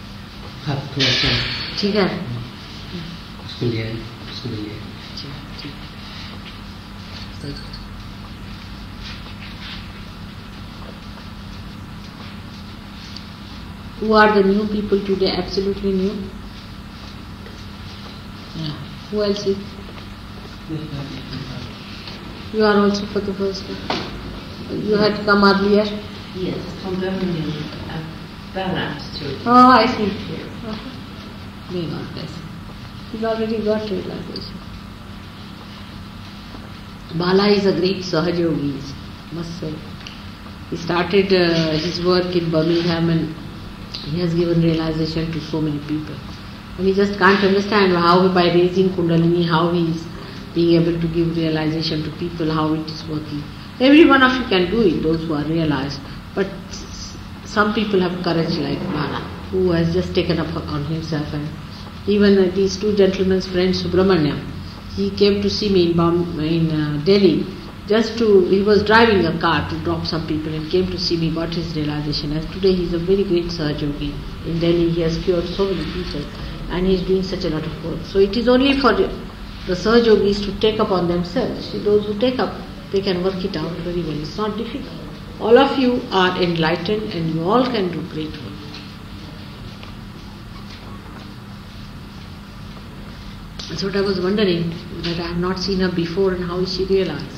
S1: ठीक है. Who are the new people today? Absolutely new. Yeah. Who else is? You are also for the first time. You had come earlier?
S2: Yes, from Birmingham, Balance to.
S1: Oh, I see. May God bless. He's already got realization. Bala is a great Sahaja Yogi, must say. He started his work in Birmingham and he has given realization to so many people. And he just can't understand how by raising Kundalini, how he is being able to give realization to people, how it is working. Every one of you can do it, those who are realized. But some people have courage like Bala, who has just taken up on himself. And even these 2 gentlemen's friends, Subramanyam, he came to see me in Delhi. He was driving a car to drop some people and came to see me, got his realization. And today he is a very great Sahaja Yogi. In Delhi he has cured so many people and he is doing such a lot of work. So it is only for the Sahaja Yogis to take up on themselves. See, those who take up, they can work it out very well. It's not difficult. All of you are enlightened and you all can do great work. That's what I was wondering, that I have not seen her before and how is she realized.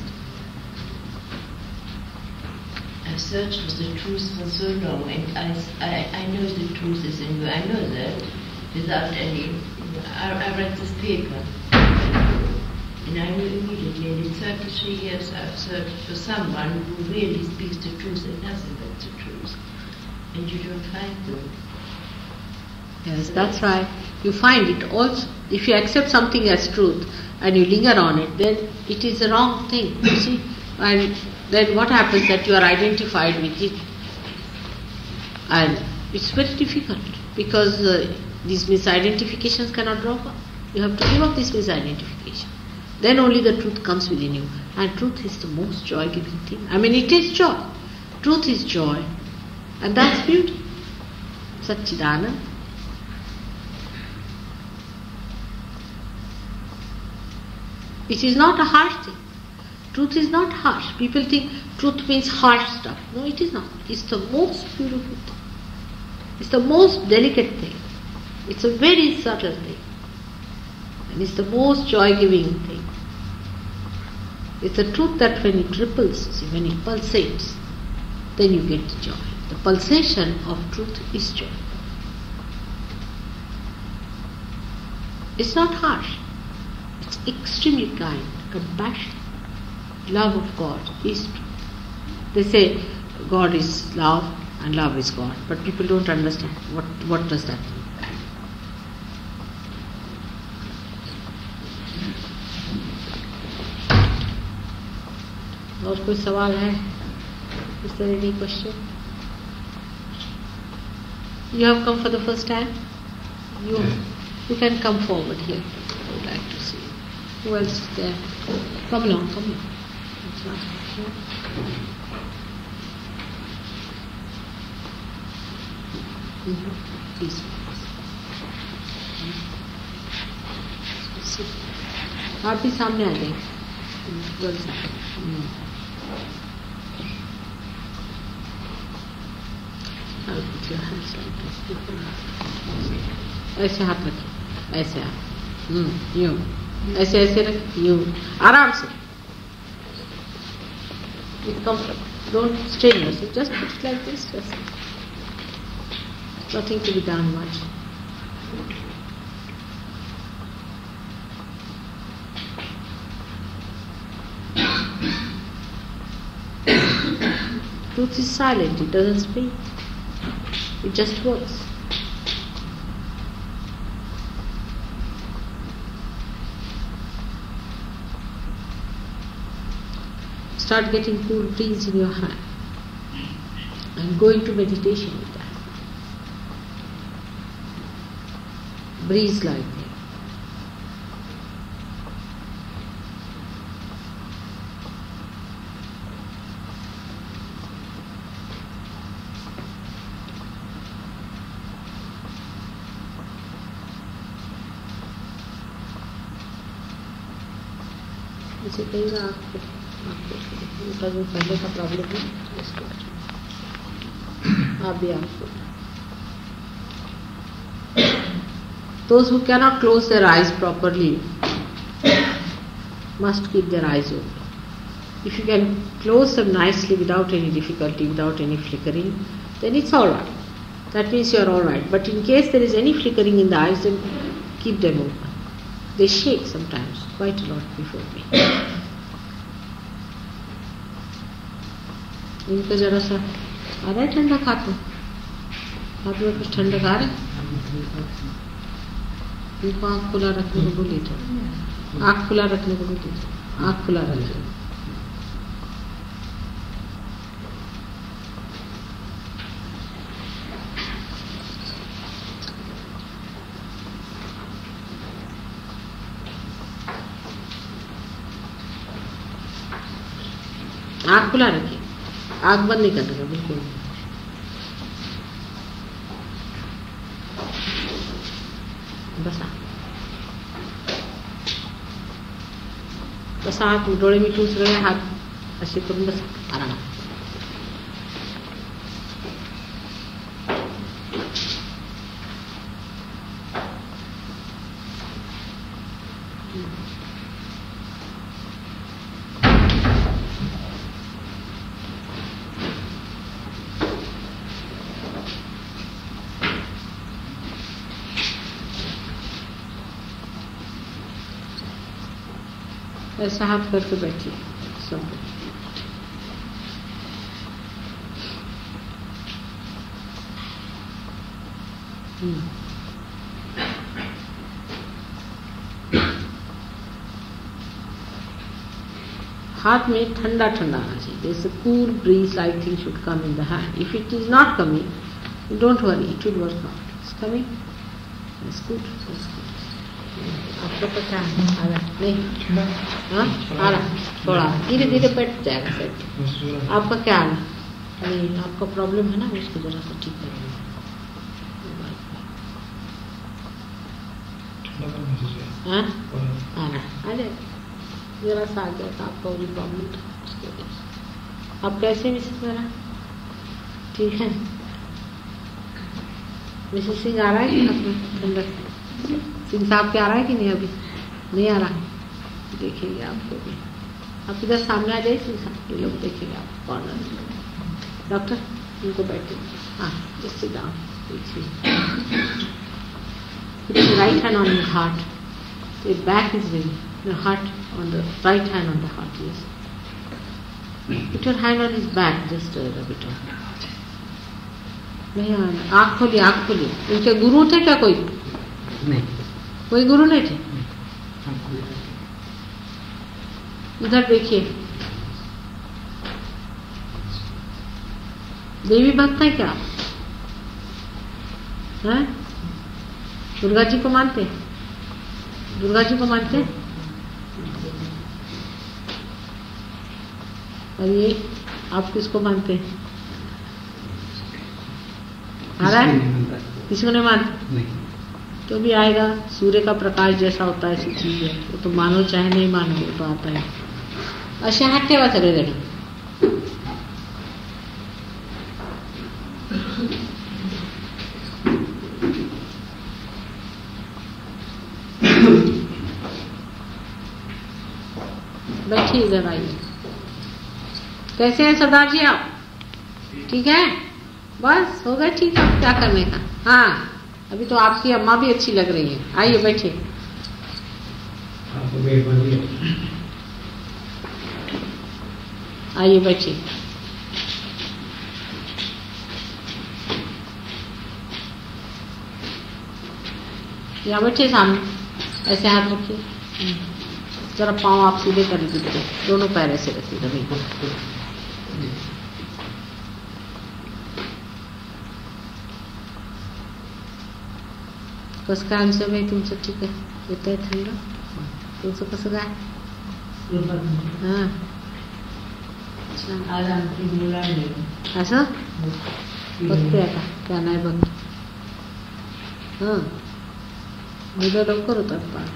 S2: I've searched for the truth for so long, and I know the truth is in you. I know that without any. I read this paper, and I knew immediately. And in 33 years, I've searched for someone who really speaks the truth and nothing but the truth, and you don't find them.
S1: Yes, that's right. You find it also. If you accept something as truth and you linger on it, then it is a wrong thing. You see, and then what happens that you are identified with it, and it's very difficult because these misidentifications cannot drop up. You have to give up this misidentification. Then only the truth comes within you. And truth is the most joy-giving thing. I mean, it is joy. Truth is joy. And that's beauty. Satchidanand. It is not a harsh thing. Truth is not harsh. People think truth means harsh stuff. No, it is not. It's the most beautiful thing. It's the most delicate thing. It's a very subtle thing. And it's the most joy-giving thing. It's the truth that when it ripples, see, when it pulsates, then you get the joy. The pulsation of truth is joy. It's not harsh. It's extremely kind, compassionate. Love of God is truth. They say God is love and love is God, but people don't understand what does that mean. और कोई सवाल है? Is there any question? You have come for the first time? You can come forward here. I would like to see you. Who else is there? Come along, come along. Please. आप भी सामने आ जाइए. I'll put your hands like this. ऐसे हाथ रखिए. ऐसे हाथ. यूं. ऐसे ऐसे रखिए. यूं. आराम से. It's comfortable. Don't strain yourself. Just put it like this. Just. Nothing to be done much. Truth is silent. It doesn't speak. It just works. Start getting cool breeze in your hand and go into meditation with that. Breeze like that. ऐसे कहीं आपको उनका जो पहले का problem है इसको आप भी आपको. Those who cannot close their eyes properly must keep their eyes open. If you can close them nicely without any difficulty, without any flickering, then it's alright. That means you are alright. But in case there is any flickering in the eyes, then keep them open. They shake sometimes, quite a lot before me. इनको जरा सा आ रहा है ठंडा हाथ में? हाथ में कुछ ठंडक आ रहा है? इनको आँख खुला रखने को बोलिए तो. आँख खुला रखने को बोलिए तो. आँख खुला रखिए. आँख खुला रखिए. आँख बंद नहीं करने का बिल्कुल. बसा बसा. हाथ डोळे में टूस रहे. हात असे करून बसा आराम. ऐसा हाथ करके बैठिए सब. हाथ में ठंडा ठंडा आना चाहिए. There's a cool breeze like thing should come in the hand. If it is not coming, don't worry, it will work out. It's coming. That's good. That's good. आपको पता है आ रहा नहीं? हाँ आ रहा, थोड़ा धीरे धीरे बैठ जाएगा सेट। आपका क्या आ रहा? नहीं आपका प्रॉब्लम है ना, उसको जरा सा ठीक करेंगे। हाँ आ रहा, आ जाए जरा सा आ गया था आपका वो प्रॉब्लम था उसके वजह से। आप कैसे मिसेस मेरा? ठीक है। मिसेस सिंह आ रहा है कि अंदर? सिंह साहब के आ रहा है कि नहीं? अभी नहीं आ रहा है, देखेंगे आपको भी। आप इधर सामने आ जाइए सिंह साहब, ये लोग देखेंगे आप कॉर्नर में। डॉक्टर उनको बैठे, हाँ just sit down, put your right hand on your heart, the back is ready, the heart on the right hand on the heart, yes. Put your hand on his back, just a bit on. नहीं आँख खोलिए, आँख खोलिए। उनके गुरु थे क्या कोई?
S3: नहीं,
S1: कोई गुरु नहीं थे। इधर देखिए, देवी भक्त है क्या? हैं? दुर्गा जी को मानते? दुर्गा जी को मानते? और ये आप किसको मानते हैं? आ रहा है? किसी को नहीं मानते?
S3: नहीं।
S1: तो भी आएगा, सूर्य का प्रकाश जैसा होता है ऐसी चीज है, वो तो मानो चाहे नहीं मानो वो तो आता है। अशा हात ठेवा सगळेजण। बैठिए इधर आइए। कैसे हैं सरदार जी आप? ठीक है, बस हो गया ठीक है, क्या करने का। हाँ अभी तो आपकी अम्मा भी अच्छी लग रही है। आइए बैठिए। आइए बैठिए। यहाँ बैठिए सामने, ऐसे हाथ रखिए, जरा पाँव आप सीधे कर दीजिए, दोनों पैर ऐसे रखिए जमीन पर। कसं काय आमचं बाई तुमचं? ठीक आहे, येत आहे थंड? तुमचं कसं काय? हां छान।
S2: आज आमची मुलांनी
S1: असं बघते आता, त्या नाही बघते। हां मुलं लवकर होतात पा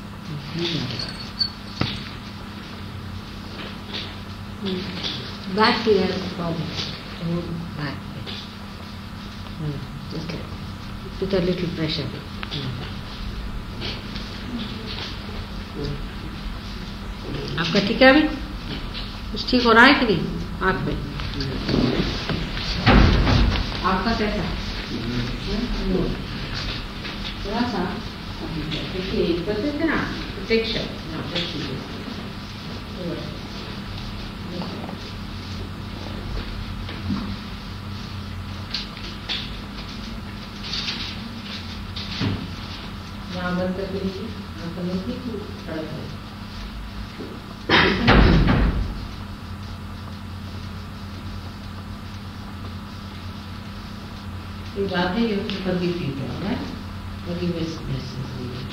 S1: back here has a problem. Back. Just like with a little pressure. आपका ठीक है? अभी कुछ ठीक हो रहा है कि नहीं आँख में? आपका कैसा? थोड़ा सा देखिए, करते थे ना प्रोटेक्शन। बंद कर दीजिए, बात है, ये forgive people, right? Forgiveness blessings.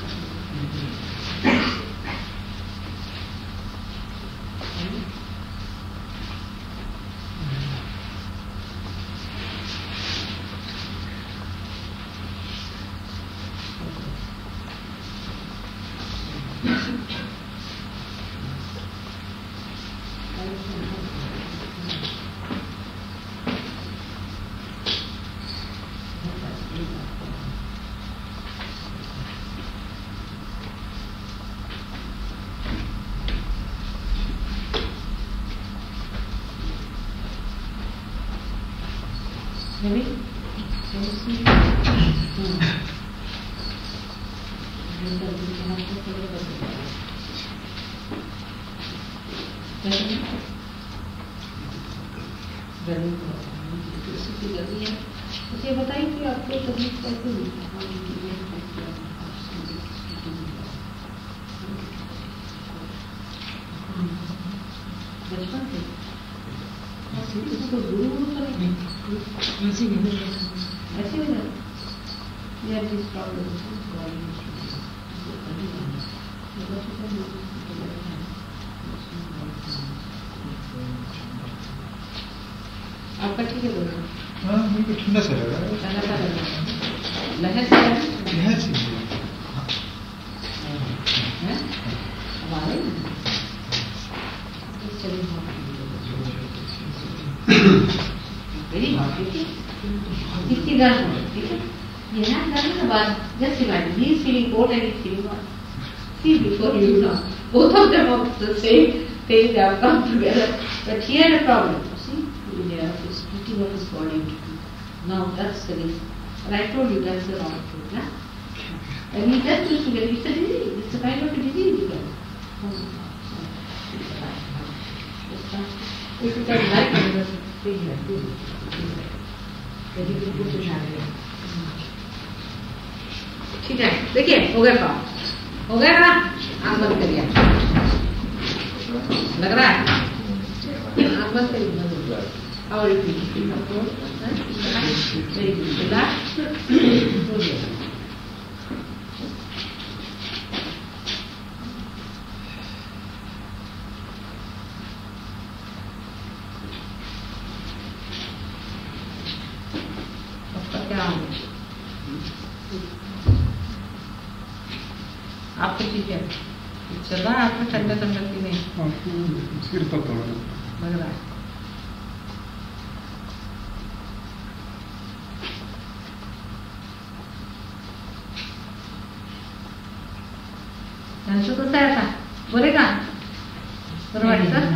S1: Ready? Can you see? मुझे बताइए कि आपको तकलीफ कैसे हुई? बचपन से इसको गुरु करेंगे ऐसे हो जाए। दिस प्रॉब्लम आपका ठीक है बोलो?
S3: हाँ, मेरे को ठंडा सा लग रहा है।
S1: ठंडा सा लग रहा है। लहर से
S3: लहर सी है।
S1: हैं? अब आ रही है? चलिए वेरी हॉट, ठीक है? कितनी गर्म है, ठीक है? ये ना गर्म के बाद just imagine he is feeling cold and he is feeling hot. See before you know, both of them are the same thing. They have come together, but he had a problem. See, they are splitting of his body into two. Now that's the reason. And I told you that's the wrong thing, yeah? And he just used to get, it's a disease. It's a kind of a disease you get. If you can like another thing like this, then you can put it hand. ठीक है, देखिए हो गया काम, हो गया ना? आँख बंद करिए, लग रहा है? आँख बंद करिए, और क्या आपको ठीक है? चल रहा है आपको ठंडा ठंडा की नहीं?
S3: सिर पर थोड़ा
S1: लग रहा है। त्यांचं कसं आहे आता? बरे का? बरं वाटतं?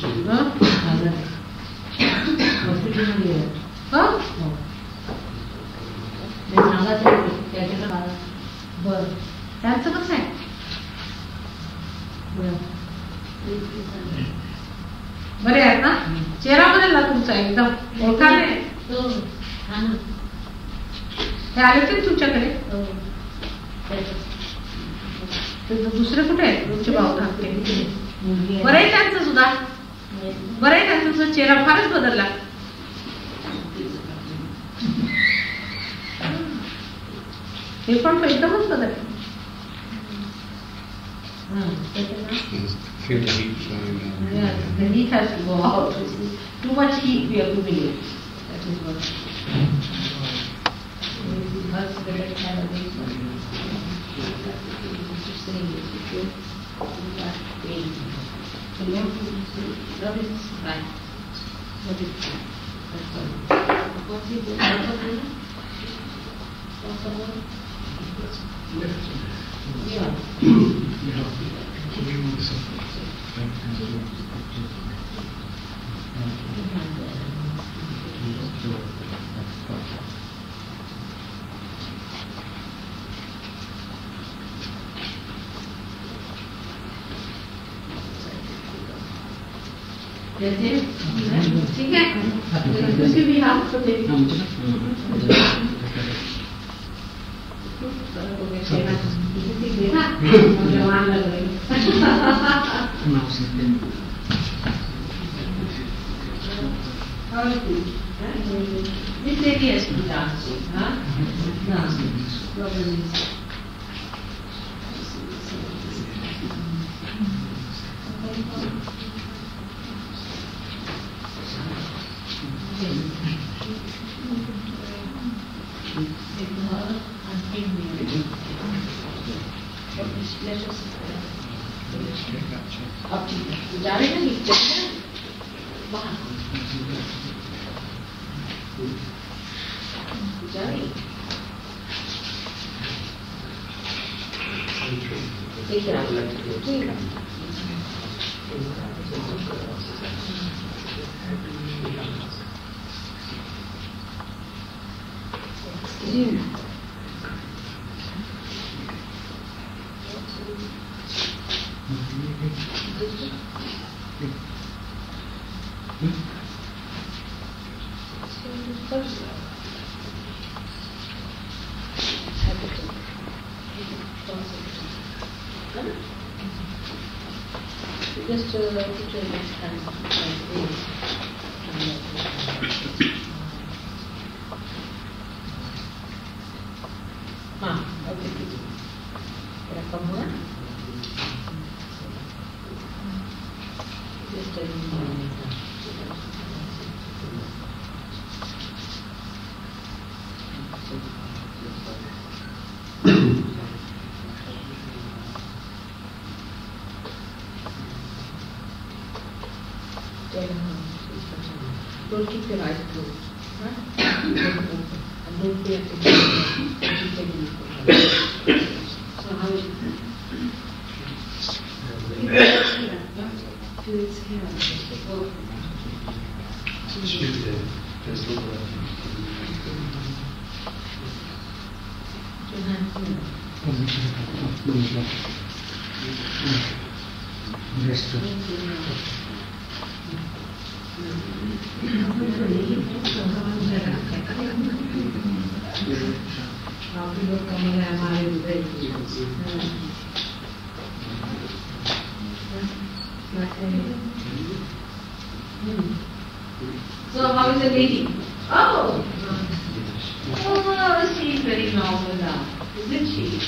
S1: हॉस्पिटलमध्ये हो? बरं, त्यांचं कसं आहे? बरे आहेत ना? चेहरा बदलला तुमचा एकदम, ओळखा नाही? हे आले होते तुमच्याकडे? दुसरे कुठे आहेत तुमचे भाऊ ठाकरे? बरं आहे त्यांचं सुद्धा? बरं आहे त्यांचा तुझा चेहरा फारच बदलला. हे पण एकदमच बदललं.
S3: feel the heat flowing down.
S1: Yeah, the heat has to go out. Too much heat we accumulate. That is what. It hurts the leg kind of thing. Pain. So you have to rub it right. Rub it right. That's all. What's it doing? ठीक है, किसी भी हाथ को देखा जवान लग रही. This lady has to dance, huh? Dancing. Problem is. अब जा रहे हैं नीचे बाहर जा रही ठीक है just put your left hand like this. Okay. कब हुआ? Don't keep your eyes closed. Huh? And don't pay attention. So how is it? To its hair. So how is the lady? Oh, she's very normal now, isn't she?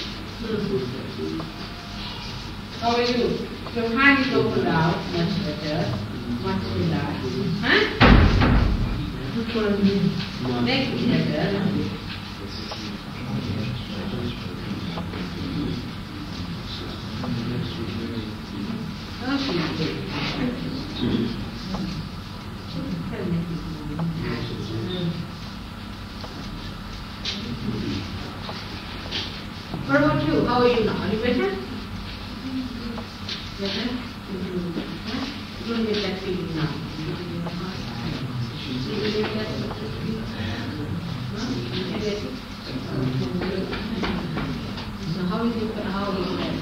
S1: How are you? Your hand is opened out, much better, much relaxed. Huh? Neck is better. Oh, she's good. What about you? How are you now? Are you better? Better? You don't get that feeling now. You get that feeling? So how is it? How is that?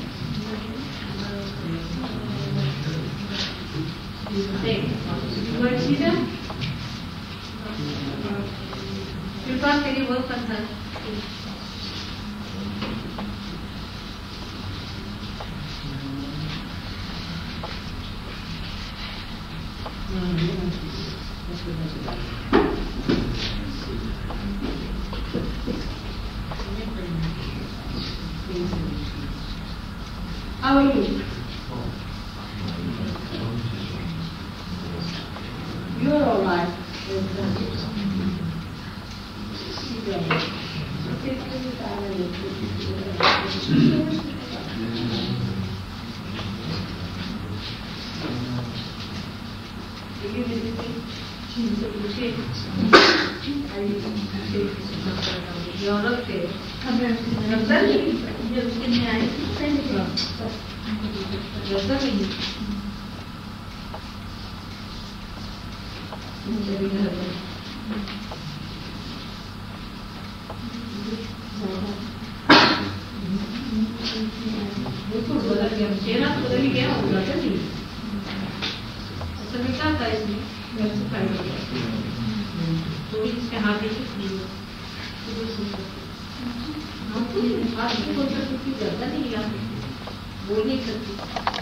S1: You want to see them? You can't take work on that. How are you? You're all right. बोल नहीं सकती